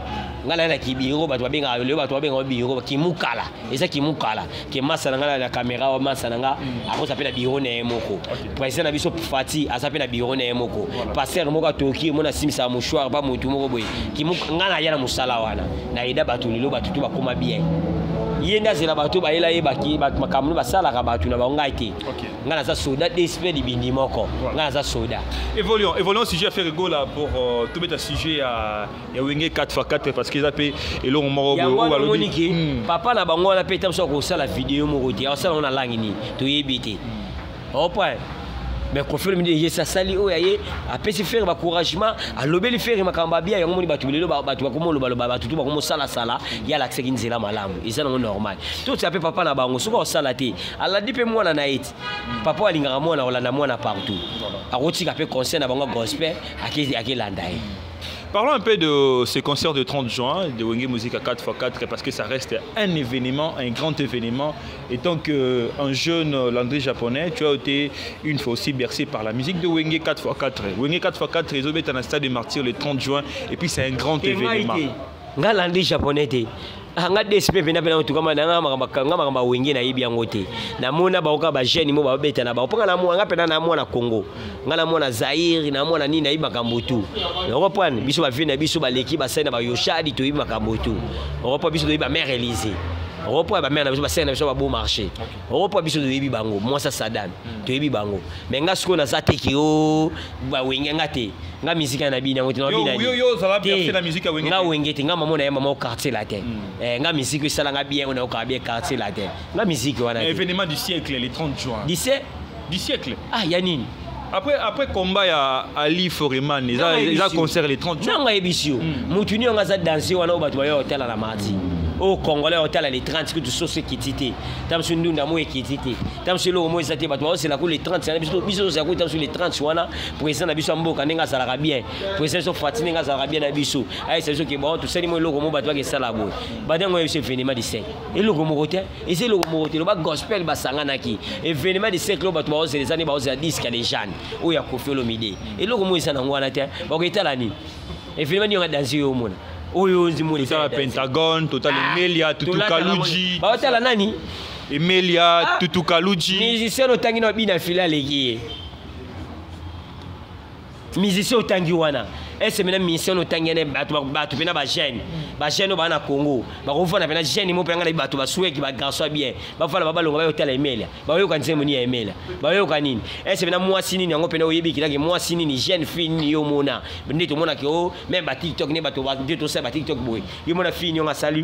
ngala na kibiro bato babenga le bato babenga biro kimukala eza kimukala ke masa ngala na caméra o masa nga ako s'appelle biro na moko président na biso Fati asape na biro na moko passer moko toki mona simisa mouchoir ba mutu moko boy ngala ya na musala wana na ida bato lelo bato to bakoma bien yenda zela bato ba ela yebaki bato makamno basala ka bato na bango ite ngala za soda d'esprit libindi moko ngala za soda évoluons évoluons sujet à faire rigolo là pour euh, tout mettre sujet à ya wenge quatre fois quatre parce qu'ils appellent et long moko bo ba lobiki papa na bango na peta mso ko sala vidéo moko ti asala on a langini to yebite au point mais confirme dit ça sali o yaye apesi faire ba encouragement a lobeli faire makamba bia yango moni batu lelo batu bakomo loba loba batu to bakomo sala sala ya l'accès kinzela malamu isa non normal tout ça pe papa na bango soko sala te ala dipe mwana na eti papa alingaka mwana olanda mwana partout akotika pe concert na bango gospel akezi akelanda ye. Parlons un peu de ce concert de trente juin de Wenge Musique à quatre fois quatre parce que ça reste un événement, un grand événement. Étant qu'un jeune Landry japonais, tu as été une fois aussi bercé par la musique de Wenge quatre fois quatre. Wenge quatre fois quatre, ils ont été dans le stade de Martyrs le trente juin et puis c'est un grand événement. Nga Landry japonais te. Nga D S P vena pena to kama nga makanga makamba wenge na yibi yango te. Na mona ba oka ba jeune mo ba beta na ba oponga na mo nga pena na mo na Congo. Nga na mo na Zaire na mo na nini na yiba kambutu. Européenne biso ba vina biso ba leki ba sena ba yoshadi to yiba kambutu. Europe biso to yiba mère Élysée. Europe ba mère na biso ba sena biso ba beau marché. Europe biso to yibi bango moi ça Saddam to yibi bango. Mais nga siko na za teki o ba wenge nga te. Nga musique na bina ngote na bina. Yo yo ça va bercer la musique à Wenge. Nga wenge te nga mama na mama au quartier latin. Eh nga musique ça nga bien on a au quartier latin. La musique wana. Événement du siècle le trente juin. Du siècle du siècle. Ah yanine. Après après combat ya Ali Foreman, ils a ils a concert le trente juin. Nanga ebisio. Mutu ni on a danser wana au batu yo hotel à la mardi. Au Congolais hôtel les trente que tu sauces kitité. Tam sur nous ndamo kitité. Tam sur le mo ezate batu c'est la cour les trente c'est biso biso c'est tam sur les trente wana président na biso mboka nenga sala bien. Président so fatine nga sala bien na biso. Ai c'est ce que bon tout ça ni mo loko mo batu ke sala bo. Badango c'est événement du siècle. Et loko mo côté et c'est loko mo côté le ba gospel ba sangana ki. Événement du siècle batu ba c'est les années ba c'est disque les jeunes. O ya Koffi Olomide. Et loko mo isa na ngwana te. Ba ko itala ni. Événement ni nga danser yo mona. Oyo nzimuli ça Pentagone Total Emilia Tutu Kaluji ba hotela nani Emilia Tutu Kaluji musicien otangi na bina filale ki musicien otangi wana ese mena musicien otangi na batu batu pena ba jeune ba jeune ba na Congo ba ko fana pena jeune mo penga na batu ba sueki ba garçon bien ba fana ba balonga ba hotela Emilia ba yo kan nzemo ni Emilia ba yo kanini ese mena mwasi nini yango pena oyebi kilaki mwasi nini jeune fille ni yo mona ndito mona ke o même ba TikTok ne bato ba ndito sa ba TikTok boy yo mona fille ni on a salut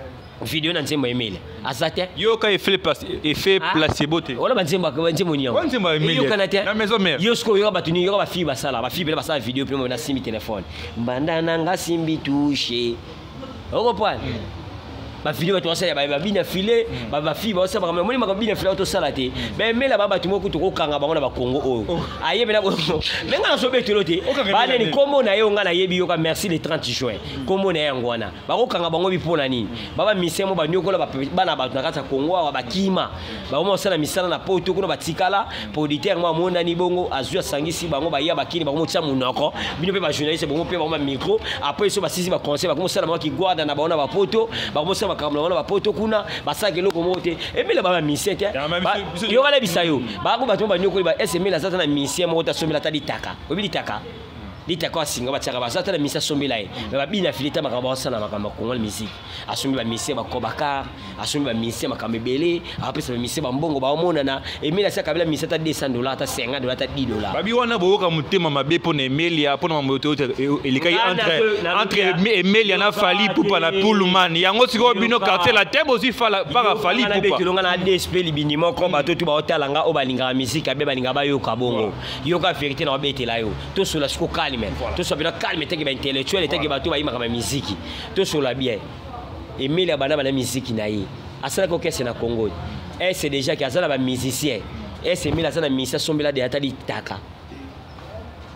vidéo na nzembo Emilia azate yo ka effet effet placebo te wala banzembo ka nzembo ni yango nzembo Emilia yo kanate na maison mère yo sko yo batu ni yo ba fille ba sala ba fille ba sala vidéo pe mo na simi téléphone mbanda nga simbi touché oko point ba vidéo ba to sala ba bina filé ba ba fille ba sala ba moni ma bina filé to sala te mais mais la ba batu mo kutu ko kanga bango na ba Congo o aye bena ko menga na so betelo te ba ne ni kombo na yo nga na yebi yo ka merci le trente juin kombo na yango wana ba ko kanga bango bi pona nini ba ba mise mo ba nyoko la ba na ba na kata Congo wa ba kima ba mo sala misala na poto kuna ba tikala auditeur mo mona ni bongo azua sangisi bango ba ya ba kini ba mo tsa munoko bino pe ba journaliste bongo pe ba ma micro après so ba sisi ba conseil ba ko sala mo ki guarda na ba ona ba poto ba mo makambo wana ba poto kuna basake loko mote ebele ba misete yo kala bisayo ba ko bato ba nyoko ba sml azata na misie mo ta somela ta ditaka obi ditaka ditaka singa ba tsaka ba azata na misia somela e ba bina filita makambo sana makambo Congo musique asumi ba misie ba kobaka asumi ba misie makambo belé après ça ba misie ba mbongo ba omona na emila saka bela misie ta deux cents dollars ta cinquante dollars ta dix dollars babi wana boyoka mutema mabe pona Emilia pona mamoto elikai entre entre Emilia na Fali Pupa na Pullman yango siko bino quartier la tebo aussi fala para Fali Pupa longa na D S P libini moko bato tu ba hotelanga o balinga musique abe balinga ba yo kabongo yo ka vérité na betela yo to sola siko calme to so bien calme teke ba intellectuel teke bato ba yima kama musique to sola bien Emilia bana bana musique na yi asala ko kese na Congo et c'est déjà que asala ba musicien et c'est Emilia asala musicien sombela de atali taka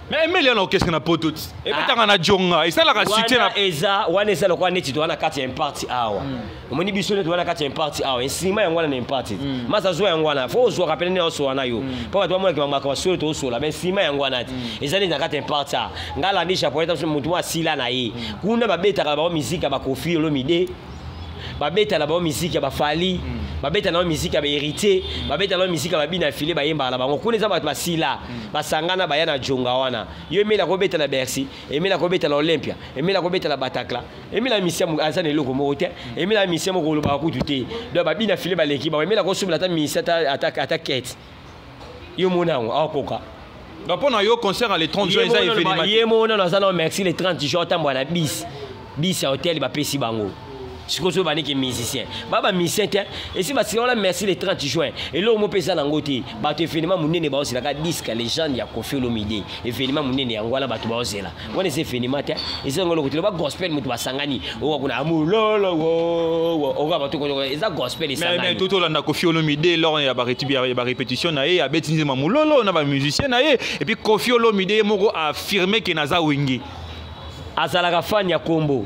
mais Emeli on a orchestre na poto et peut-être na jonga et ça la succès na eza wana eza lokwa neti to wana kati ya party awa omoni biso ne to wana kati ya party awa ensima yango wana na party masa zo yango wana fo zo rappeler ne oso wana yo po bato mwana ki maka solo to oso la mais ensima yango wana eza ne na kati ya party ngala ndisha po eta mutu wa sila na ye kuna babeta ka ba musique ba Koffi Olomide babeta na ba musique ba Fally babeta na musique ba Héritier babeta na musique ba Bina Filé ba yemba la bango kuna za bato basila basangana ba yana jonga wana yo emela ko beta na Bercy emela ko beta na Olympia emela ko beta na Bataclan emela misia mu azana eloko mo te emela misia mo ko loba ku tuté do ba Bina Filé ba leki ba emela ko subla ta misia ta attaque attaque yo mona ngo akoka donc pendant yo concert à les trente juin ça événement yemo na za na merci les trente jours tambo na bis bis hôtel ba pesi bango sikozo bani ki musicien baba musicien te et si ba sila merci le trente juin et là mo pesa na ngoti ba to événement munene ba osila ka disque légende ya Koffi Olomide événement munene ya ngwala ba to ba osila wana c'est événement te et c'est ngolo ko ba gospel mutu basangani o kuna amulolo wo o ba to ko eza gospel isangani mais mais tout olanda Koffi Olomide lors ya ba ba répétition na ye abetinze mamulolo na ba musicien na ye et puis Koffi Olomide moko a affirmé que naza wenge azala ka fan ya Kombo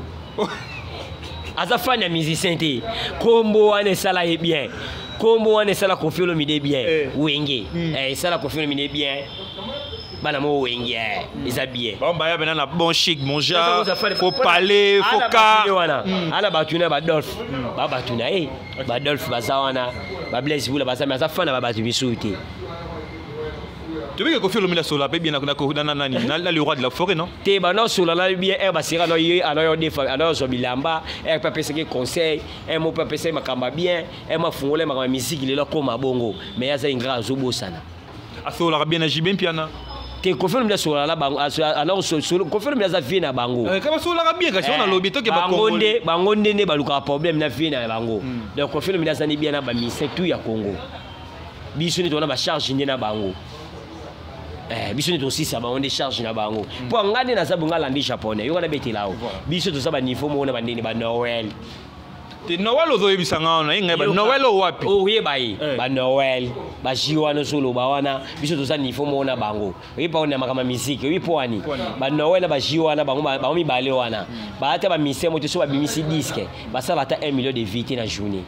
azafanya musicien te Kombo ane sala e bien Kombo ane sala Koffi Olomide bien eh. Wenge mm. eh sala Koffi Olomide bien bana mo wenge eh isa bien bon ba ya bena na bon chic mon genre faut parler faut ka ala batuna ba Dolph ba batuna eh ba Dolph bazawana ba Blaise Bula bazama azafana ba batu bisuti. Tu veux que Koffi Olomide soit là bien na le roi de la forêt non? Te ba no solo la bien e ba sira no ye anoyo defa anoyo zo bilamba e pa pese ke conseil e mo pa pese makamba bien e ma fungole makamba musique le koma bongo mais ya za ingra zo bosana aso la bien na jibin piana te Koffi Olomide solo la bango alors solo Koffi Olomide za vie na bango eh ka solo la bien ka on a lobby to ke ba Congo bangonde bangonde ne baluka problème na vie na bango donc Koffi Olomide za ni bien na ba mission tout ya Congo biso ni to na ba charge ni na bango eh biso ni to aussi ça ba on décharge na bango pour ngane na sabu ngala ndi japonais yo na beti lao biso to saba niveau mo na bandini ba Noël te Noël ozo yebisanga na inga ba Noël o wapi o ye bai ba Noël ba jiwa no solo ba wana biso to sa niveau mo na bango ye pa on na makama musique ye po ani ba Noël ba jiwa na bango ba mi bale wana ba ata ba mise mo to so ba bimisi disque ba sala ta un million de vite na journée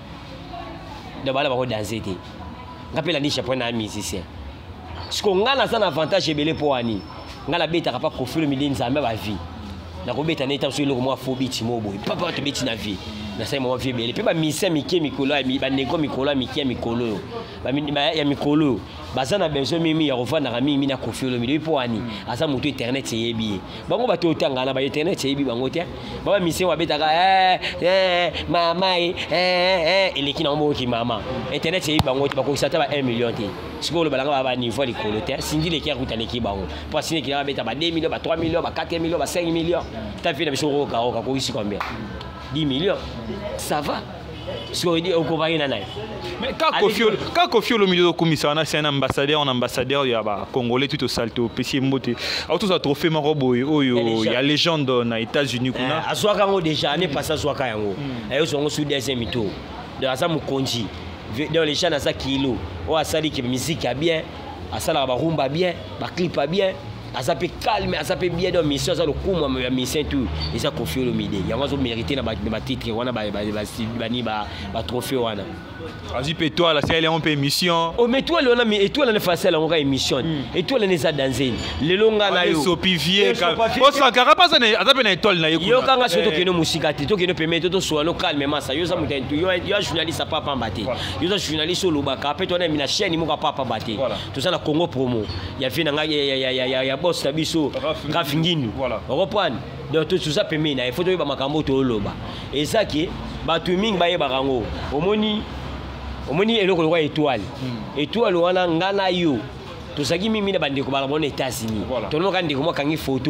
de bala ba ko danser te ngapela ndi japonais na musicien siko ngana sana avantage ebele po ani ngala beta kapa Koffi Olomide nzambe ba vie na ko beta neta so eloko mo phobie timobo papa to beti na vie na sai mo vie bele pe ba mise mike mikolo ba nego mikolo mike mikolo ba ya mikolo bazana besoin mimi ya revendre na mimi na Koffi Olomide po ani asa moto internet yebi bango ba to tanga na ba internet yebi bango te ba mise wa beta ka eh eh mama eh eh eleki na mo ki mama internet yebi bango ba ko sata ba un million te siko le balanga ba niveau li kolote sindi le kia kuta leki bango pour signer ki na beta ba deux millions ba trois millions ba quatre millions ba cinq millions ta fi na biso ko ka ko ko isi combien dix millions ça va siko dit au comparer na naï mais quand Koffi quand Koffi Olomide au commissaire c'est un ambassadeur un ambassadeur il y a ba congolais tout au salto pesi mbote au tout ça trophée marobo oyo il y a légende na États-Unis kuna azwaka ngo déjà ne pas azwaka yango ayo so ngo sous deuxième tour de asa mukonji dans les chants ça kilo o asali ki musique a bien asala ba rumba bien ba clip a bien asape calme asape bien dans mission ça le kuma ma mission tout et ça Koffi Olomide yango zo mériter na ba titre wana ba ba bani ba ba trophée wana vas-y pe toi là c'est elle on peut émission oh mais toi on a mis étoile na facile on ga émission étoile na za danser le longa na yo so pivier ka o sa karapa ça na azape na étoile na yo yo kanga so to keno musika te to keno permettre to so no calmement ça yo za mutentu yo yo journaliste papa mbate yo za journaliste lo ba ka pe to na mina chaîne mo ka papa mbate tout ça na Congo promo ya fi na nga ya ya ya ya boss tabiso ngafinginu reprendre donc tout ça permet na il faut to ba makambo to loba et ça qui batu mingi ba yeba rango omoni omoni eloko lokwa étoile étoile wana ngana yo tozaki mimi na bandeko bala bona États-Unis tono kandi ko kangi photo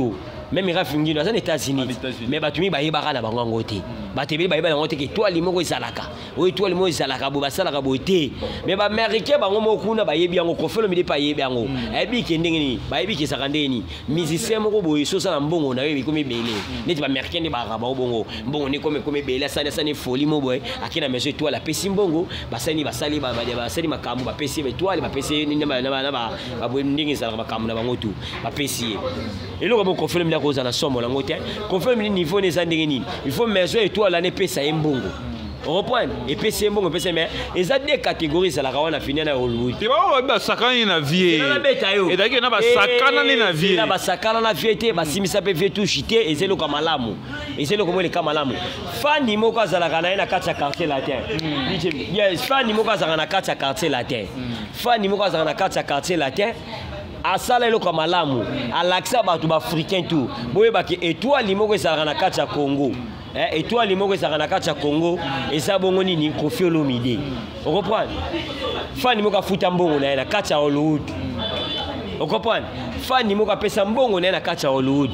même Rafi Ngino aza aux États-Unis mais batumi bayebaka na bango ngote batebeli bayeba ngote ke étoile moko ezalaka o étoile moko ezalaka bo basalaka bote mais ba américain bango moko na bayebi yango Koffi Olomide pa yebi yango ayebi ke ndenge ni bayebi ke sakandeni musicien moko boye sosa na mbongo na yebi komi belé neti ba américain ne ba raba bongo mbongo ne komi komi belé ça ça ne folie mo boye akina maison étoile la pesi mbongo basani basali ba basali makambo ba pesi étoile ba pesi ni na na na ba boye ndenge ezalaka makambo na bango tu ba pesi eloko mo Koffi Olomide ko za na somo la ngote Koffi Olomide niveau ne za ndenge ni il faut maison étoile la ne pesa mbongo on reprend et P C bon P C mais ils ont deux catégories ça la on a fini na Hollywood tu vois ba sakana na vie et d'ailleurs na ba sakana na vie na ba sakana na vie te ba simisa pe vie tout chité et c'est le kamalamu et c'est le comme le kamalamu fani moko za la kana na kati quartier latin yes fani moko za na kati quartier latin fani moko za na kati quartier latin asala eloko malamu alakisa bato ba africain tout boyeba ke étoile moko za na kati Congo eh étoile moko ezaka na kati ya Congo eza bongo nini Koffi Olomide on comprend fani moko afuta mbongo na na kati ya Hollywood on comprend fani moko apesa mbongo na na kati ya Hollywood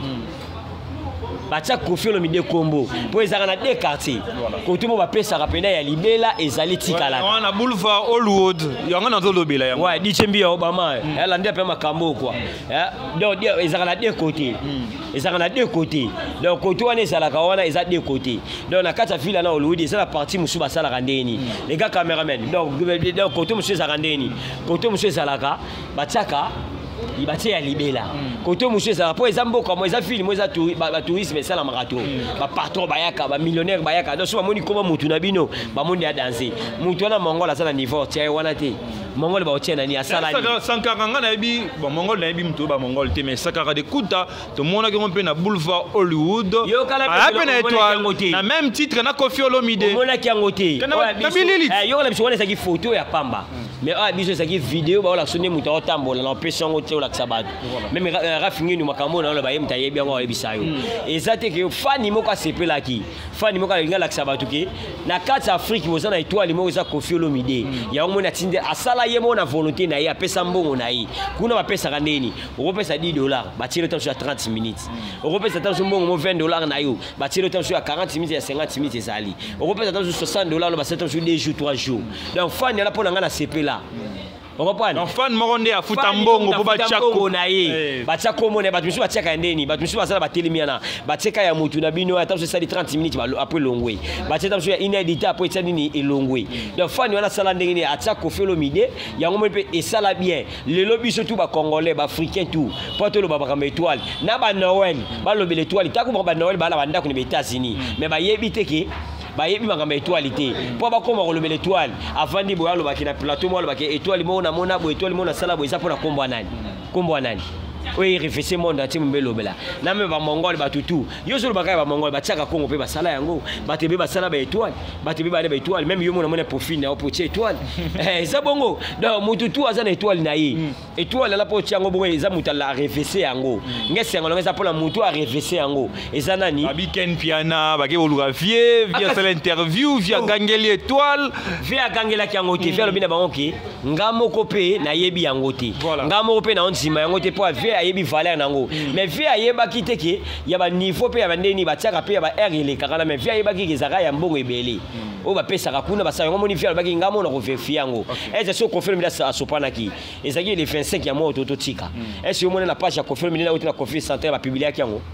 batia Koffi Olomide kombo po ezaka na deux quartiers koto mo bapesa pena ya libela ezali tikala on a boulevard Hollywood yango na zolobela yango ouais dichembi ya Obama elle ande pe makambo quoi donc ezaka na deux côtés ezaka na deux côtés donc koto wana ezalaka wana eza deux côtés donc na kati ya ville na Hollywood eza la partie musu basala kandeni les gars cameramen donc donc koto musu ezaka ndeni koto musu ezalaka batiaka ibati ya libela koto musu ezala po ezambo comme eza film eza ba tourisme sala marato ba patron bayaka ba millionnaire bayaka donc so moni koma mutu na bino ba moni ya danser mutu na mongola sala niveau tiens wana te mongol ba otiena ni asala ni sankara nga na yebi bon mongol na yebi mutu ba mongol te mais sakara de kuta to mona ke pe na boulevard Hollywood a pe na étoile na même titre na Koffi Olomide mona ki ngote na bilili yo la biso wana saki photo ya pamba mais ah biso saki vidéo ba la sonner mutu otambola na opession ngote ola kisabatu même Rafi Ngino makambo na ba yemta yebi ngo yebi sayo ezate ke fani moko asepela ki fani moko alinga la kisabatu ke na kati Afrique boza na étoile moko za Koffi Olomide ya mona tinde asala ye mona volonté na ye apesa mbongo na ye kuna bapesa kaneni okopesa dix dollars batile temps sur trente minutes okopesa temps sur mbongo vingt dollars na yo batile temps sur quarante minutes ya cinquante minutes ezali okopesa temps sur soixante dollars lo baseta sur deux jours trois jours donc fani ala pona nga na sepela okopana donc fan moronde afuta mbongo po bachako na ye bachako mona batu misu bachaka ndeni batu misu basala batelemiana bacheka ya mutu na bino ata so sali trente minutes après longwe bacheta so ya une edita après ça nini elongwe donc fan wana sala ndenge ni atia Koffi Olomide yango mo pe esala bien le lobby surtout ba congolais ba africain tout poto lo ba ba étoile na ba Noël ba lo be étoile taku ba Noël ba la banda ko ni États-Unis mais ba yebi teke ba yebi makamba étoile te po ba koma ko lo be étoile avant di boya lo ba kina plateau mo lo ba ke étoile mo na mona bo étoile mo na sala bo isa pona kombo nani kombo nani oui réfléchissez monde ati mbelo bela na me ba mongol ba tutu yo so lo ba ka ba mongol ba tiaka Congo pe ba sala yango ba tebe ba sala ba étoile ba tebe ba ba étoile même yo mo na mona profil na po étoile eh ça bongo donc mutu tu aza na étoile na ye étoile la po tiango bongo eza muta la réfléchissez yango ngese yango ngesa pola mutu a réfléchissez yango eza nani abi Ken Piana ba ke bolugrafier via cette interview via gangeli étoile via gangela ki yango te via lo bina bango ki ngamo ko pe na yebi yango te ngamo pe na onzima yango te po via yebi valeur nango mais via yeba kiteke ya ba niveau pe ya ba ndeni ba tiaka pe ya ba r ile kakala mais via yeba ki kezaka ya mbongo ebele o ba pesa ka kuna ba sa ngo moni via ba ki ngamo na ko vefia yango est ce Koffi Olomide sa sopana ki ezaki le vingt-cinq ya moto to tika est ce yo mona na page ya Koffi Olomide na uti na Koffi Centre ba publier ki yango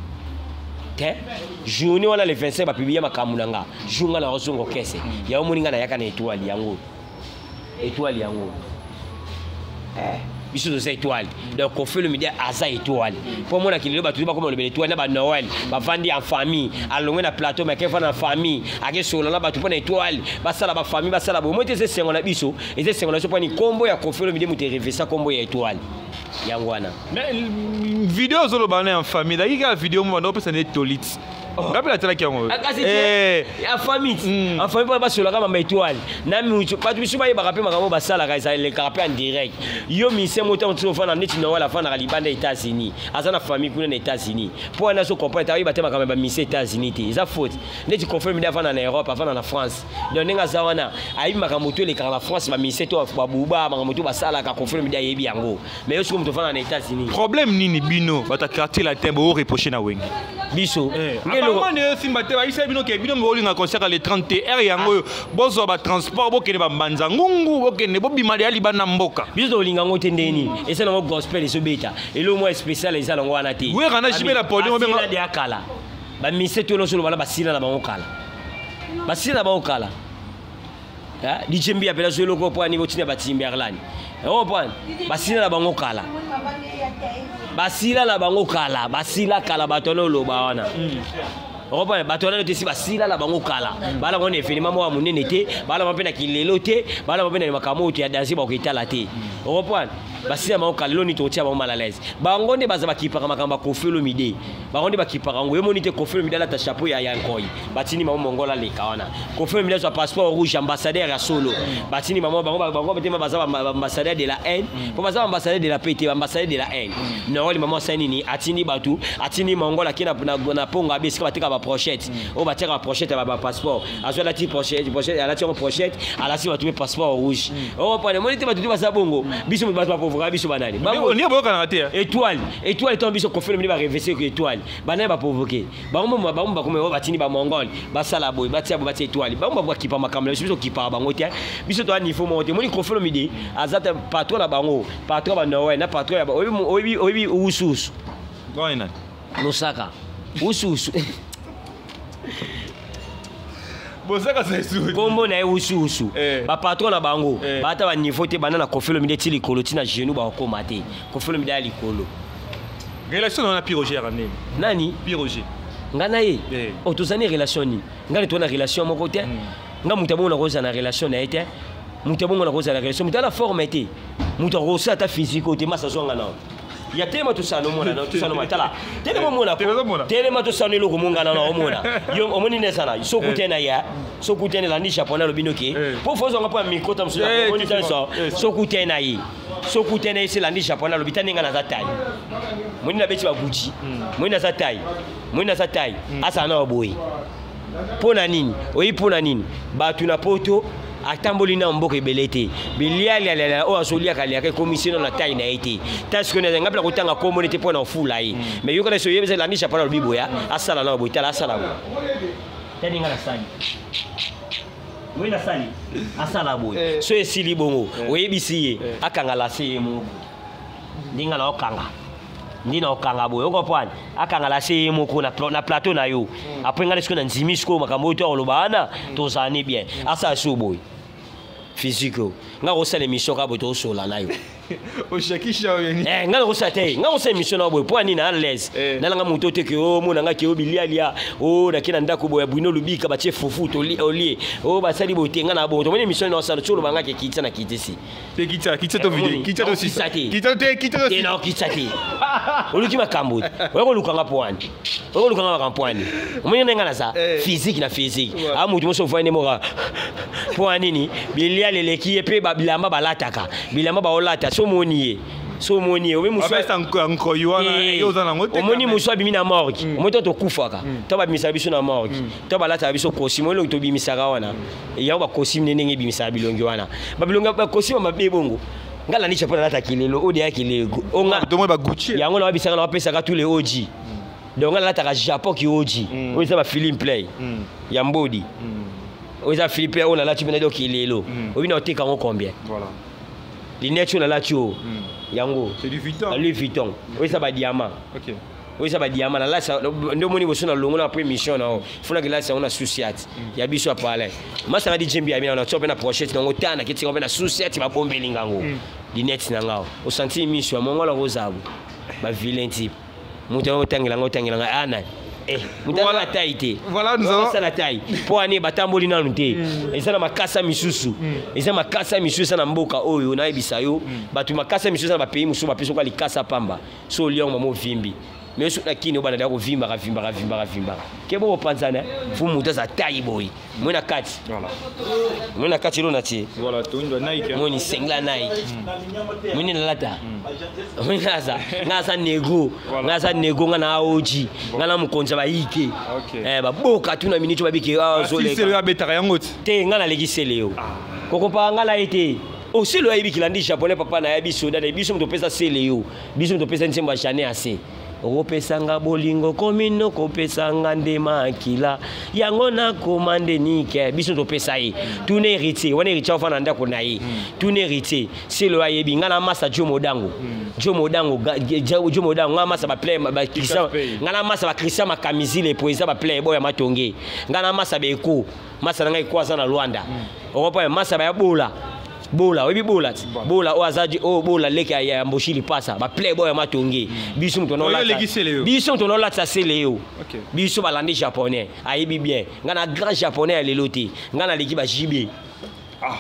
te journée wana le vingt-cinq ba publier makamu nanga junga na rozongo kese ya o moni nga na yaka na étoile yango étoile yango eh biso de cette étoile donc Koffi Olomide aza étoile pour moi qui le batu ba comme le étoile na ba Noël ba vandi en famille alongwe na plateau mais kefa na famille ake solo na batu pona étoile ba sala ba famille ba sala bo moi te se sengo na biso et se sengo na so poni kombo ya Koffi Olomide muté réfléchir kombo ya étoile yangwana mais vidéo zolo bana en famille daki ka vidéo mo na opesa ne tolit Rappelle la yango. Eh, en famille. En famille pas sur la gamme étoile. Na mi pas tu suba ba rappeler makambo ba sala ka les carapé en direct. Yo mi se moto on tso fana neti na wala fana ka libanda États-Unis. Azana famille kuna na États-Unis. Pour na so comprendre ta ba tema ka ba mi États-Unis te. Za faute. Neti confirme da fana na Europe fana na France. Donc ninga zawana ayi makambo to le ka na France ba mi se to ba buba makambo to ba sala ka confirme da yebi yango. Mais yo so moto fana na États-Unis. Problème nini bino ba ta quartier la tembo o reprocher na wengi. Biso. Apparemment ne simba te ba isa bino ke bino mo linga concert le trente heures yango bozo ba transport bo ke ba mbanza ngungu bo ke ne bo bima ya libana mboka. Biso linga ngote ndeni. Esa na gospel so beta. Et le moins spécial eza longo wana te. Oui kana jibe la podium be nga de akala. Ba miseto no solo bala basila na bango kala. Basila na bango kala. Ya, di jembi apela solo ko po ani bo tina ba Timberland. On prend basila na bango kala. Basila la bango kala, basila kala batono lo bawana. On prend batono te si basila la bango kala. Bala on est finalement moi munene te, bala on pena kilelo te, bala on pena makamo te ya dansi ba ko itala te. On prend basila bango kala lo ni to tia ba mal à l'aise. Bango ne baza ba kipaka makamba ko felo mide. Bango ne ba kipaka ngo yemo ni te ko felo mide la ta chapeau ya yankoi. Batini mama mongola le kawana. Ko felo mide so passeport rouge ambassadeur ya solo. Batini mama bango bango betema baza ambassadeur de la haine. Pour baza ambassadeur de la paix, ambassadeur de la haine. Non, les mamans sanini atini batu, atini mongola ki na na ponga beska batika ba pochette. O batika ba pochette ba passeport. Azo la ti pochette, pochette, ala ti pochette, ala si batu passeport rouge. O pa ne monite batu ba bongo. Biso ba pauvre biso banani. Bango ni boka na te. Étoile, étoile ton biso ko fait le ba réverser que étoile. Banani ba provoquer. Bango ba bango ba comme o batini ba mongol, ba sala boy, batia ba batia étoile. Bango ba kipa makamla, biso kipa bango te. Biso to niveau monter. Moni ko fait le midi. Azata patron na bango, patron ba Noël, na patron ya obi obi obi ususu. Goina. Nosaka. Ususu. Bosaka c'est sou. Kombo na ususu. Ba patron na bango, ba ta ba niveau te banana ko fait le midi ti likolo ti na genou ba ko maté. Ko fait le midi ali likolo. Relation na Piroger ramené. Nani? Piroger. Ngana ye. O to zani relation ni. Ngana to na relation moko te. Nga mutabo na ko na relation na ete. Mutabo na ko na relation, mutala forme te. Mutaro sa ta physique o te masa zonga na. Ya tema to sano mona na to sano matala. Tele mo mona ko. Tele ma to sano lo ko monga na o mona. Yo o moni ne sana. So kutena ya. So kutena la ni japonais lo binoke. Po fozo nga pa mi kota mso. Moni tan so. So kutena yi. So kutena yi la ni japonais lo bitani nga na za tai. Moni na beti ba Gucci. Moni na za tai. Moni na za tai. Asa na oboyi. Pona nini? Oyi pona nini? Ba tuna poto atamboli na mboka ebelete biliali ala o asolia kalia ka commission na taille na été parce que na ngapla kotanga communauté pour na fula yi mais yo kana so yebeza la nisha para biboya asala na boitala asala bo tani ngala sani mwina sani asala bo so esili bongo oyebisi akanga la semo ndinga na okanga ndina okanga boyo okopwana akanga la semo ko na na plateau na yo après ngala siko na nzimi siko makambo to olobana to zani bien asa suboy physique nga ko sala émission ka boto sola na yo o shakisha yeni eh nga ko sate nga ko sala émission na boy point ni na l'aise na nga muto te ke o mona nga ke o bilialia o na kina ndako boya bwino lubika ba chef fufu to li olie o ba sali botenga na boto moni émission na sala solo banga ke kitsa na kitisi te kitsa kitsa to video kitsa to sisa kitsa te kitsa to na kitsa te oluki makambo we ko lukanga point we ko lukanga makampoani moni nga na sa physique na physique a mutu mo so voine mo ga point nini bilialia leleki epe ba bilamba balataka bilamba baolata so moniye so moniye obe muso asa nko yuana yoza na ngote omoni muso abimi na morgue omoto to kufaka to ba bimisa biso na morgue to balata biso kosimo lo to bimisaka wana ya ba kosimo nenge bimisa bilongi wana ba bilonga ba kosimo mabe bongo ngala ni chapona lata kilelo odi ya kilego onga to mo ba Gucci yango na babisaka na bapesaka tous les oji donc ngala lata ka Japon ki oji o isa ba film play ya mbodi o isa Philippe on a là tu venais donc il est là o bino te kango combien voilà les nets on a là tu yango c'est du Vuitton Louis Vuitton o isa ba diamant OK o isa ba diamant là ça ndo moni bo sona longo na après mission na funa que là ça on a souciat ya biso a parler ma ça va di jembi amina na tsope na prochette ngo tana kiti ngo na souciat ba bombeli ngango les nets na ngao o senti mission mongola rosabu ba vilain type muto o tangela ngo tangela ana eh mutala la taille voilà nous avons ça la taille pour ani batamboli na nte eza na makasa misusu eza makasa misusu na mboka oyo na ebisa yo batu makasa misusu na ba pays musu ba peso kwa likasa pamba so lion mamo vimbi mais sur la kini obana dako vimba vimba vimba vimba ke bo panzana fu muta za taille boy mona kati voilà mona kati lo nati voilà to ndo Nike moni sengla Nike moni lata moni ngaza ngaza nego ngaza nego ngana oji ngana mukonza ba yike eh ba boka tuna minute babiki ah zo le c'est le abetaka yango te ngana legisele yo koko pa ngala ite o selo ayibi kilandi japonais papa na yabi soda na biso mto pesa sele yo biso mto pesa nsemba chane ase okopesanga bolingo komino kopesanga ndema akila yango na komande nike biso topesa ye tune héritier wana héritier ofana ndako na ye tune héritier selo ayebi ngana masa Jomo Dango Jomo Dango Jomo Dango ngana masa ba play ba Christian ngana masa ba Christian makamizile poeza ba play boya matonge ngana masa beko masa ngai kwasa na Rwanda okopa masa ba bola bola webi bola bola o azaji o bola leka ya mboshili pasa ba playboy ya matonge biso mto no lata biso mto no lata sele yo biso balandi japonais ayibi bien ngana grand japonais ya leloti ngana leki ba jibe ah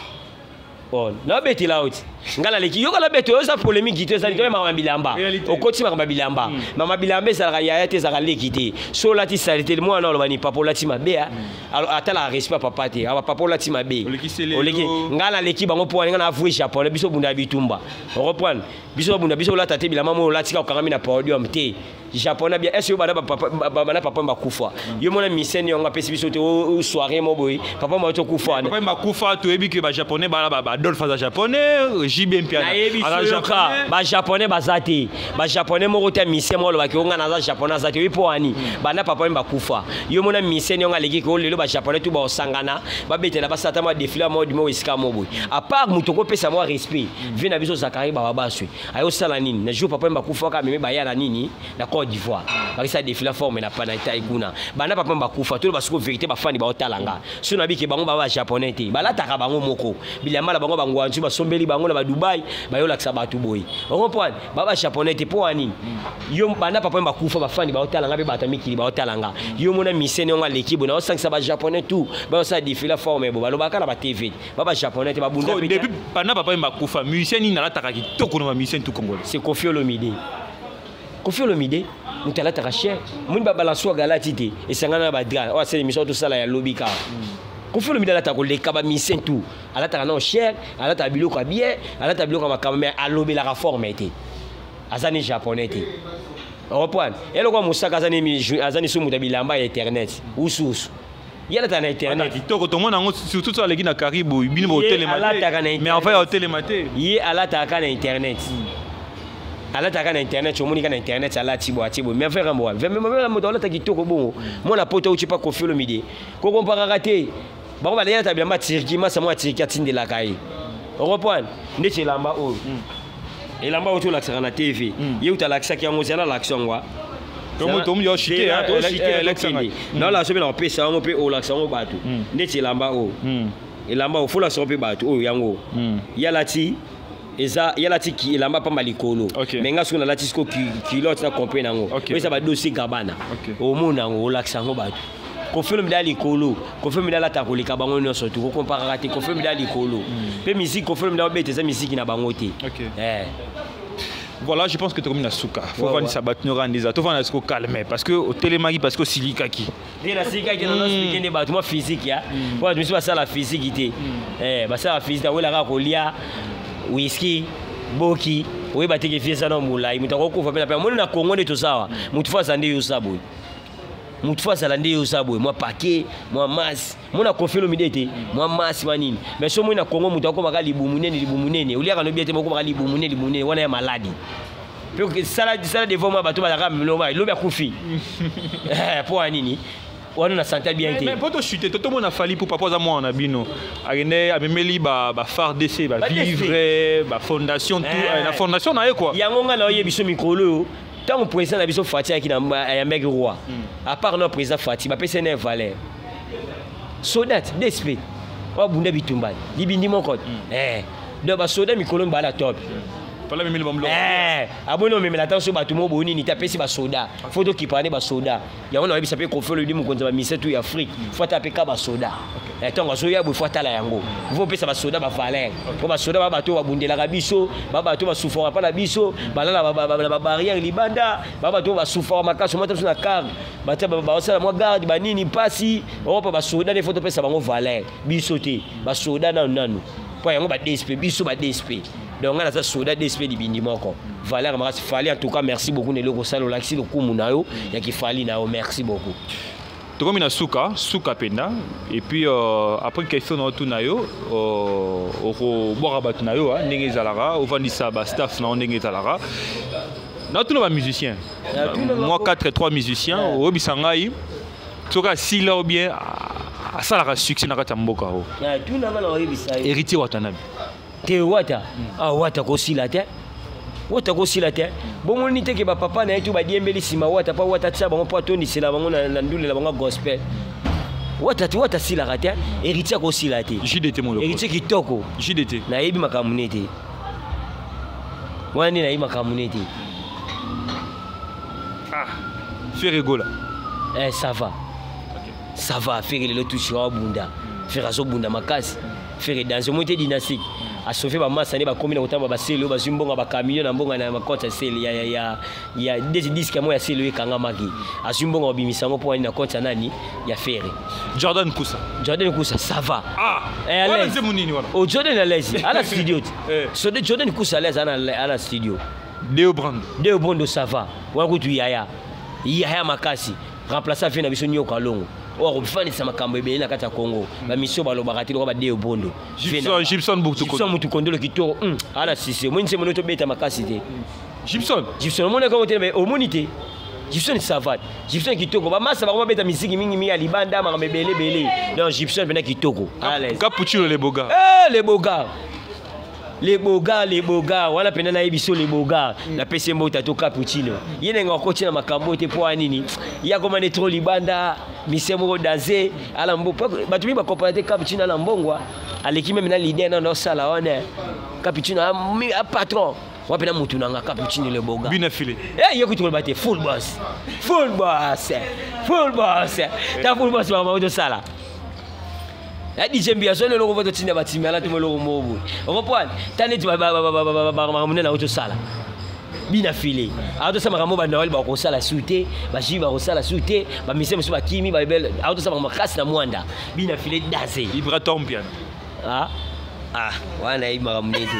on na beti lauti ngala leki yoka la beto yo sa polémique gito sa lito mama bilamba okoti mama bilamba mama bilamba ça ya ya te za lekite so lati salite moi na lobani papa lati mabea atala respect papa te aba papa lati mabe oleki ngala leki bango po ngana avouer japonais biso bunda bitumba on reprend biso bunda biso lata te bilamba mo lati ka kangami na podium te japonais bien est-ce que bana papa bana papa bakufa yo mona miseni yo ngapesi biso te soirée mo boy papa mo to kufa papa bakufa to ebi ke ba japonais bana ba dolphin za japonais jibem piana ala japonais ba japonais bazati ba japonais mo rota mission mo lo ba ko ngana za japonais zati wi po ani bana papa mba kufa yo mona miseni yo ngaleki ko lelo ba japonais tu ba sangana ba betela ba sata ma défilé mo di mo iska mo boy à part mutoko pesa mo respect vina biso zakari ba baswe ayo sala nini na jour papa mba kufa ka meme ba yana nini na Côte d'Ivoire ba ça défilé forme na pa na taikuna bana papa mba kufa to ba siko vérité ba fani ba otalanga so na biki bango ba ba japonais te ba lataka bango moko bilamba bango bango anzu ba sombeli bango na ba Dubai bayo lakisa batu boy on comprend baba japonais te po ani yo bana papa mba kufa ba fani ba otalanga be bata mikili ba otalanga yo mona misene nga l'équipe na osangisa ba japonais tout ba ça défilé forme bo balo bakala ba T V baba japonais te ba bunda depuis bana papa mba kufa musicien ni na lataka kitoko na musicien tout congolais c'est Koffi Olomide Koffi Olomide mutala taka cher muni ba balanso galati te esangana ba dra o c'est émission tout ça là ya lobika Koffi Olomide alata ko leka ba misen tout alata na cher alata biloko bien alata biloko makama mais alobe la reforme été azani japonais te reprendre et le quoi musaka azani azani sumu tabilamba internet ususu yala ta na internet kitoko to mona surtout sur les na Karibu bino hotel mais enfin hotel maté yi alata ka na internet alata ka na internet omoni ka na internet ala tibo atibo mais faire moi même même mo alata kitoko bon mo na poto uchi pa Koffi Olomide ko compara raté ba ba yala ta bilamba tirki ma samo tirki atinde la kai on reprend ndeti lamba o elamba o to la na T V ye uta la kisa ki yango zela l'action wa Tomu tomu yo shike ya to shike l'action na la so be na pesa ngo pe o l'action ngo batu ndeti lamba o elamba o fula so pe batu o yango yala ti eza yala ti ki elamba pamba likolo mais nga so na lati sko kilote na compre nango eza ba dossier gabana o mona ngo o l'action ngo batu Koffi Olomide likolo Koffi Olomide la ta kolika bango nyonso to ko compara te Koffi Olomide likolo pe musique Koffi Olomide obete za musique na bango te eh voilà je pense que tu comme na suka faut voir ni sabatnora ndiza to vana sko calmer parce que au télémagi parce que silika ki de la silika ki na expliquer ne ba moi physique ya pour je suis pas ça la physique te eh ba ça la physique wela ka kolia whisky boki we ba teke fiesa na mulai mutako kufa pela pela moni na Kongo ne to sawa mutu fa sande yo sabo mutu fa sala ndio sabo moi paquet moi masse mona Koffi Olomide te moi masse manini mais so moi na Kongo mutu ko maka libumunene libumunene ulia ka no biete moko maka libumunene libumunene wana ya maladi pe que sala sala devant moi bato ba ka melo ba lo ba kufi eh pour anini on a santé bien mais pour to chuter tout monde a fallu pour papa za moi na bino agene amemeli ba ba phare D C ba vivre ba fondation tout la fondation na quoi yango nga na yebiso mikolo tant que président na biso Fati qui na ya mec roi à part notre président Fati ba pese ne valeur sodat despé wa bunda bitumba libindi mon code eh do ba sodat mikolo mbala top Voilà même le bon eh abonné mais la tension ba tout mo boni ni taper si ba soda photo qui parler ba soda ya on a bi saper ko fait le dimu konza ba mise tout Afrique faut taper ka ba soda eh tonga so ya bo faut tala yango faut pesa ba soda ba valeur ko ba soda ba bato ba bundela ka biso ba bato ba souffre pas la biso ba la ba barrière libanda ba bato ba souffre makaso mata na car ba ta ba osala mo garde ba nini pasi o pa ba soda des photos pesa bango valeur biso te ba soda na nanu po yango ba D S P biso ba D S P donc on a ça soda D S P di bindi moko valeur ma fali en tout cas merci beaucoup Nelo ko sala laxi le kumu na yo ya ki fali na yo merci beaucoup to comme na suka suka penda et puis euh, après question na tout na yo euh o boira bat na yo ndenge zalara o vandisa ba staff na ndenge zalara na tout le musicien moi quatre trois musiciens o bisangai soka sila ou bien à ça la succès na kata mboka ho tout na bana oyebisa héritier watanabe te wata ah wata ko sila te wata ko sila te bongo ni te ke ba papa na etu ba diembeli sima wata pa wata tsa bango pa toni sila bango na ndule la bango gospel wata tu wata sila te héritier ko sila te J D T mon héritier kitoko J D T na yebi makamunete wani na yebi makamunete ah faire rigola eh ça va ça va faire le toucher au bunda faire zo bunda makasi faire dans une montée dynastique a sauver ba massa ne ba commune kotamba ba selo ba zimbonga ba camion na mbonga na makota sel ya ya ya ya des disques moi ya selo ekanga maki a zimbonga obimisango po na kota nani ya faire Jordan Kousa Jordan Kousa ça va ah eh wala zemunini wala o Jordan à l'aise à la studio so de Jordan Kousa à l'aise à la studio Deo Brando Deo Brando ça va wa kutu yaya yaya makasi remplacer fait na biso nyoka longo o fani sama kambo ebele na kata Congo ba mission ba lobaka ti ba Deo Brando Gibson Gibson Boutou Gibson Boutou Kondolo kitoro ala sisi moi nse mono to beta makasi te Gibson Gibson mona ko te o monité Gibson savate Gibson kitoko ba massa ba beta misiki mingi mi ya libanda ma mebele bele donc Gibson bena kitoko allez Capuchino les bogas eh les bogas les bogas les bogas wala pena na ebiso les bogas na pese mbota to Capuchino yene ngako tina makambo te po nini ya komane trop libanda misemo daze ala mbo batu mi ba comparer Capuchino ala mbongwa aleki même na leader na no sala wana Capuchino a patron wapena mutu nanga Capuchino le boga bina filé eh yoku to bate full boss full boss full boss ta full boss mama do sala la D J Mbia so le logo voto tinda batimi ala to mo logo mobu okopwana taneti ba ba ba ba ba munena auto sala bina filé auto sama kamo ba Noël ba ko sala suite ba jiba ko sala suite ba misemo so ba kimi ba bel auto sama makasi na mwanda bina filé daze Ibra Tompian ah ah wana ima kamnete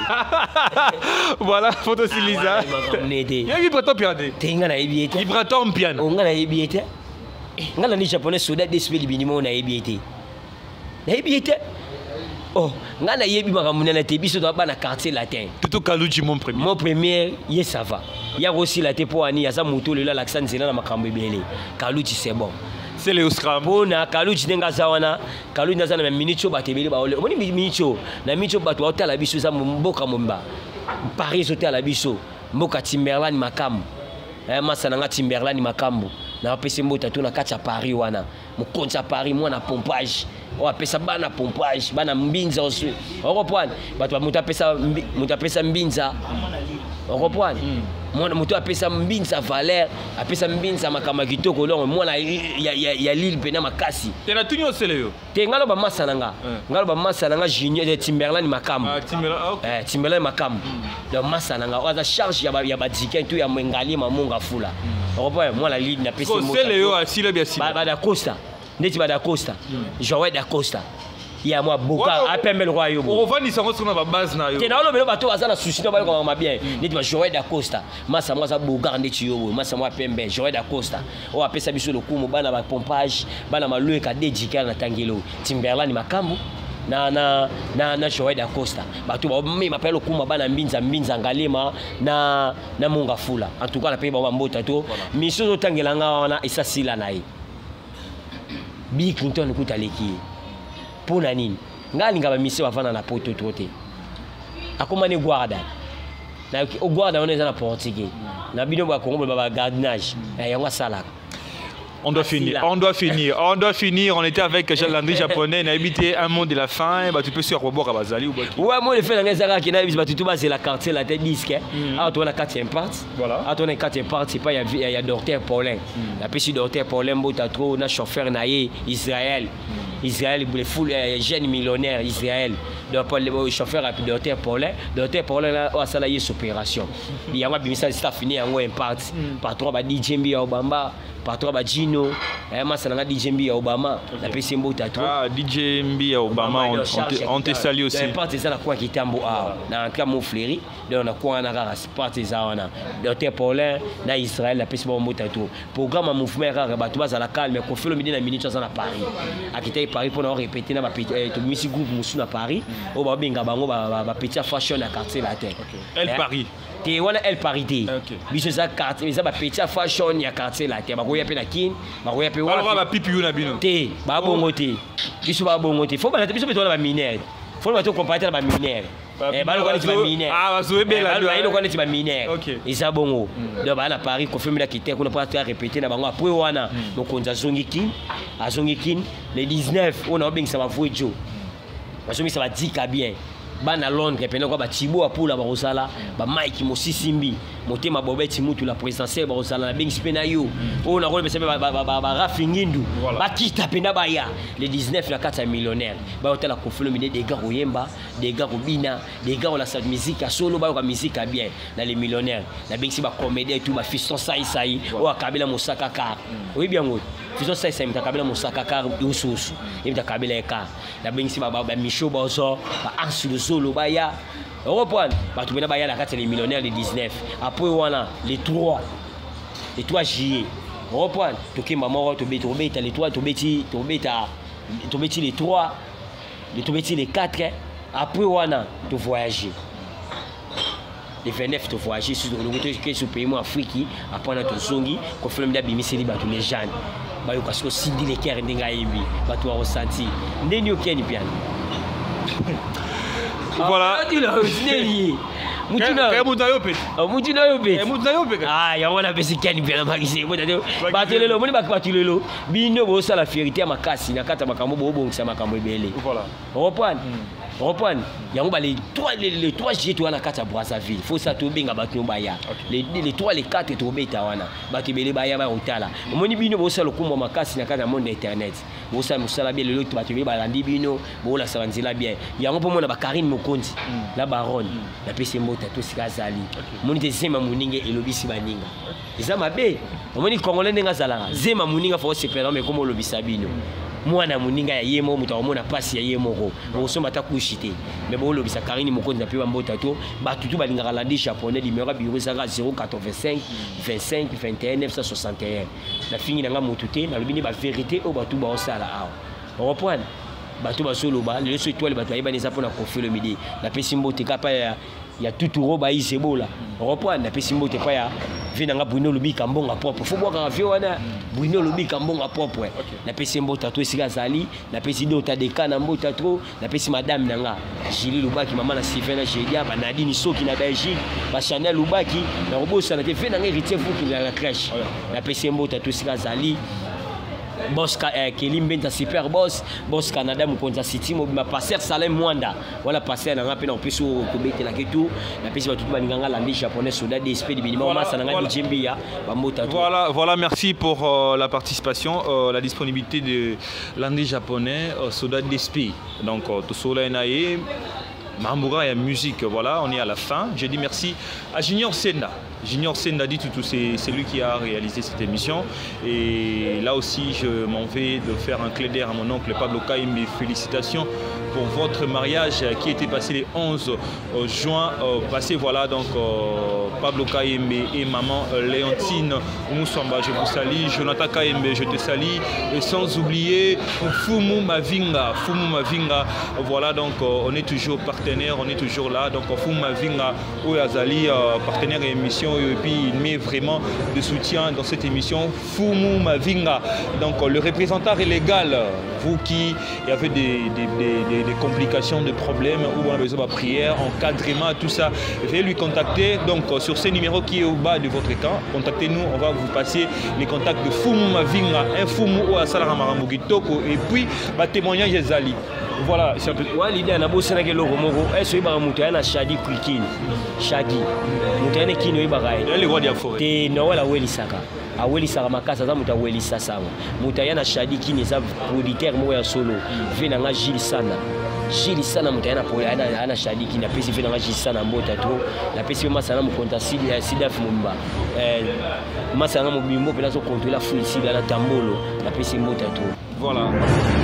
voilà photo Siliza kamnete ya Ibra Tompian tenga na ebiete Ibra Tompian onga na ebiete ngala ni japonais soda despeli binimo na ebiete na ebiete oh ngana yebi makamuna te biso to bana quartier latin Tutu Kaluji mon premier mon premier ye ça va ya aussi la te po ani ya za moto le la l'accent zela na makambo ebele Kaluji c'est bon c'est le scram bona Kaluji denga zawana Kaluji ndaza na minicho batebele ba ole moni minicho na minicho bato otala biso za mboka momba Paris otala biso mboka Timberland makamu eh masana nga Timberland makamu na pese mbota tu na kati ya Paris wana mukonza Paris mwana pompage o apesa bana pompage bana mbinza osu okopwana bato mutu apesa mutu apesa mbinza okopwana mwana mutu apesa mbinza valeur apesa mbinza makama kitoko longo mwana ya ya ya Lille pena makasi tena tunyo seleyo te ngalo ba masana nga ngalo ba masana nga Junior de Timberland makamu ah Timberland eh Timberland makamu de masana nga oza charge ya ba ya ba diken tu ya mwengali mamunga fula okopwana mwana Lille na pesa mo seleyo asila bia sila ba da Costa ndeti ba da Costa Joël da Costa ya moi boka apembe le royaume on va ni sango sona ba base na yo te na lo belo bato bazana sushi to ba ko ma bien ndeti ba Joël da Costa masa moi za boka ndeti yo masa moi pembe Joël da Costa o apesa biso le kumu bana ba pompage bana malueka dedika na tangelo Timberland makambu na na na na Joël da Costa bato ba me mapelo kuma bana mbinza mbinza ngalema na na munga fula en tout cas na pe ba mbota to miso to tangela nga wana isasila na ye Bill Clinton kuta leki pona nini ngali ngaba mise wafana na poto tote akomane guarda na o guarda on eza na portugais na bino ba Congo ba gardiennage ya nga sala On doit finir, on doit finir, on doit finir. On était avec Landry japonais, on a habité un monde de la fin. Bah, tu peux sur Robor à Bazali ou ouais, moi, le fait dans les Zara qui n'a pas tout bas, c'est la quartier, la tête disque. Ah, toi, la quatrième partie. Voilà. Ah, toi, la quatrième partie, c'est pas, il y a docteur Paulin. La pêche docteur Paulin, Bota trop, on a chauffeur Naïe, Israël. Israël, les foules jeunes millionnaires, Israël. Donc, le chauffeur a docteur Paulin. Docteur Paulin, là, on a salarié opération. Il y a un bimisa, c'est fini, en un parti. Par trois, bah, D J M B à Obama. Par trois, bah, Gino. Et moi, ça n'a D J M B à Obama. La P C M B tatoué. Ah, D J M B à Obama, on te salue aussi. La partie, c'est la quoi qui est en beau. Dans un cas, mon fléri. Donc, on a quoi en arrière, c'est parti, ça, on a. Docteur Paulin, dans Israël, la P C M B tatoué. Programme un mouvement rare, bah, tu vas à la calme, mais qu'on fait le midi, dans la minute, ça, à Paris. À quitter Paris pour nous répéter, dans ma petite musique groupe Moussou à Paris. Au bas, binga, bango, bah, petit fashion à quartier la terre. Elle Paris. Te wana el parité. Biso za quartier, mais ça ba petit fashion ya quartier la terre. Ba ko ya pe na kin, ba ko ya pe wa. Alors ba pipi na bino. Te, ba bongo te. Biso ba bongo te. Faut ba na te biso be to na ba minère. Faut ba to comparer na ba minère. Eh ba lo ko ni ba minère. Ah ba zo be la. Ba lo ko ni ba minère. Et ça bongo. Donc ba na Paris confirme la kité ko na pas répéter na bango après wana. Donc on za zongi kin, a zongi kin le dix-neuf on a bien ça va vojo. Parce que ça va dire bien. Bana Londres pendant quoi ba Thibaut Apula ba Rosala ba Mike Mosisimbi motema bobeti mutu la présidentielle ba Rosala na Bing Spenayo on a rôle ba ba ba ba Rafingindu ba kita penda ba ya le dix-neuf la quatre millionnaire ba hôtel la confirme des gars Oyemba des gars Robina des gars on la cette musique à solo ba la musique à bien dans les millionnaires la Bing ba comédie tout ba fiston sai sai o akabela Mosaka car oui bien gros fiston sai sai mtakabela Mosaka car ususu mtakabela car la Bing ba ba Micho ba so ba ansu solo baya on reprend bah tu mets baya la carte les millionnaires les dix-neuf après voilà les trois les trois juillet on reprend tu qui maman tu bête tu bête les trois tu bête tu bête tu bête les trois les tu bête les quatre après voilà tu voyager les vingt-neuf tu voyager sur le route que sur pays moi Afrique après on a ton songi qu'on fait le bimi c'est bah tous les jeunes bah yo parce que Cindy les cœurs ndinga yimbi bah tu as ressenti ndeni okeni bien. Voilà. Ah, tu l'as aussi. Moutina. Moutina yopé. Oh, Moutina yopé. Moutina yopé. Ah, ya wana pesi kani bien magisi. Batelelo, moni bakatulelo. Bino bo ça la fierté makasi na kata makambo bo bo ngisa makambo ebele. Voilà. Reprendre. Reprendre. Ya ngoba les trois les trois J to wana kata Brazzaville. Faut ça to benga batu baya. Les les trois les quatre to beta wana. Batu bele baya ba otala. Moni bino bo ça lokumba makasi na kata monde internet. Bo ça musala bien le lot batu bele balandi bino bo la savanzila bien. Ya ngopo mona ba Karine Mokonzi. La baronne. La pesi mota to sikazali. Moni te zema muninga elobisi baninga. Eza mabe. Moni congolais ndenga zalanga. Zema muninga faut se perdre mais comme lobisa bino. Mwana muninga ya yemo muta omona pasi ya yemo ko bosomba ta kushite mais bo lobisa Karine Mokonzi na pe mbota to ba tutu balinga Landry japonais numéro bureau zanga zéro quatre-vingt-cinq vingt-cinq vingt et un neuf cent soixante et un la fini nga motute na lobini ba vérité o batu ba osala awa on reprend batu ba solo ba le so étoile batu ayeba neza pona konfie le midi la pesi mbote kapa ya ya tutu roba isebola on reprend na pesi mbote pa ya vina nga Bruno Lubika mbonga propre faut boire café wana Bruno Lubika mbonga propre na pesi mbota to esika zali na pesi dota de kana mbota trop na pesi madame nanga Julie Lubaki mama na Sylvain na Jedia ba Nadine Soki na Belgique ba Chanel Lubaki na robosa na te vina nga héritier fuki na la crèche na pesi mbota to esika zali boss eh, Kelim Benta super boss boss Canada Mukonza City mobima passer Salem Mwanda voilà passer na ngapena opeso ko bete la ketu na pesi ba tutu baninganga Landry japonais soda D S P de binima massa na ngadi jembia ba mota. Voilà voilà merci pour euh, la participation euh, la disponibilité de Landry japonais euh, soda D S P donc euh, to sola nae Mamboura et musique, voilà, on est à la fin. Je dis merci à Junior Senda. Junior Senda dit tout, c'est lui qui a réalisé cette émission. Et là aussi, je m'en vais de faire un clé d'air à mon oncle Pablo Kaim. Félicitations pour votre mariage qui était passé le onze juin passé. Voilà, donc euh, Pablo Kaim et maman Léontine Moussamba, je vous salue. Jonathan Kaim, je te salue. Et sans oublier Fumu Mavinga. Fumu Mavinga, voilà, donc euh, on est toujours partenaire, on est toujours là. Donc Fumu Mavinga, Oyazali, euh, partenaire et émission. Et puis il met vraiment de soutien dans cette émission. Fumu Mavinga, donc le représentant légal, vous qui avez des, des, des, des des, des complications, de problèmes, ou on a besoin de prière, encadrement, tout ça, veuillez lui contacter. Donc sur ce numéro qui est au bas de votre écran, contactez-nous, on va vous passer les contacts de Fumu Mavinga, un Fumu ou à Salara Maramugi Toko, et puis bah, témoignage Zali. Voilà, c'est un peu. Ouais, l'idée na bosse na kelo moko. Est-ce que ba mutu na Shadi Quikin. Shadi. Mutu na kino ibagai. Les rois de la forêt. Te na wala weli saka. A weli saka makasa za mutu weli sasa. Mutu na Shadi kini za producteur mo ya solo. Vena nga Gilles Sana. Gilles Sana mutu na po ana ana Shadi kini apesi vena nga Gilles Sana mbota trop. Na pesi masana mu konta sidi ya sida fumba. Eh masana mu bimbo pela so contrôler la full sida na tambolo. Na pesi mbota trop. Voilà.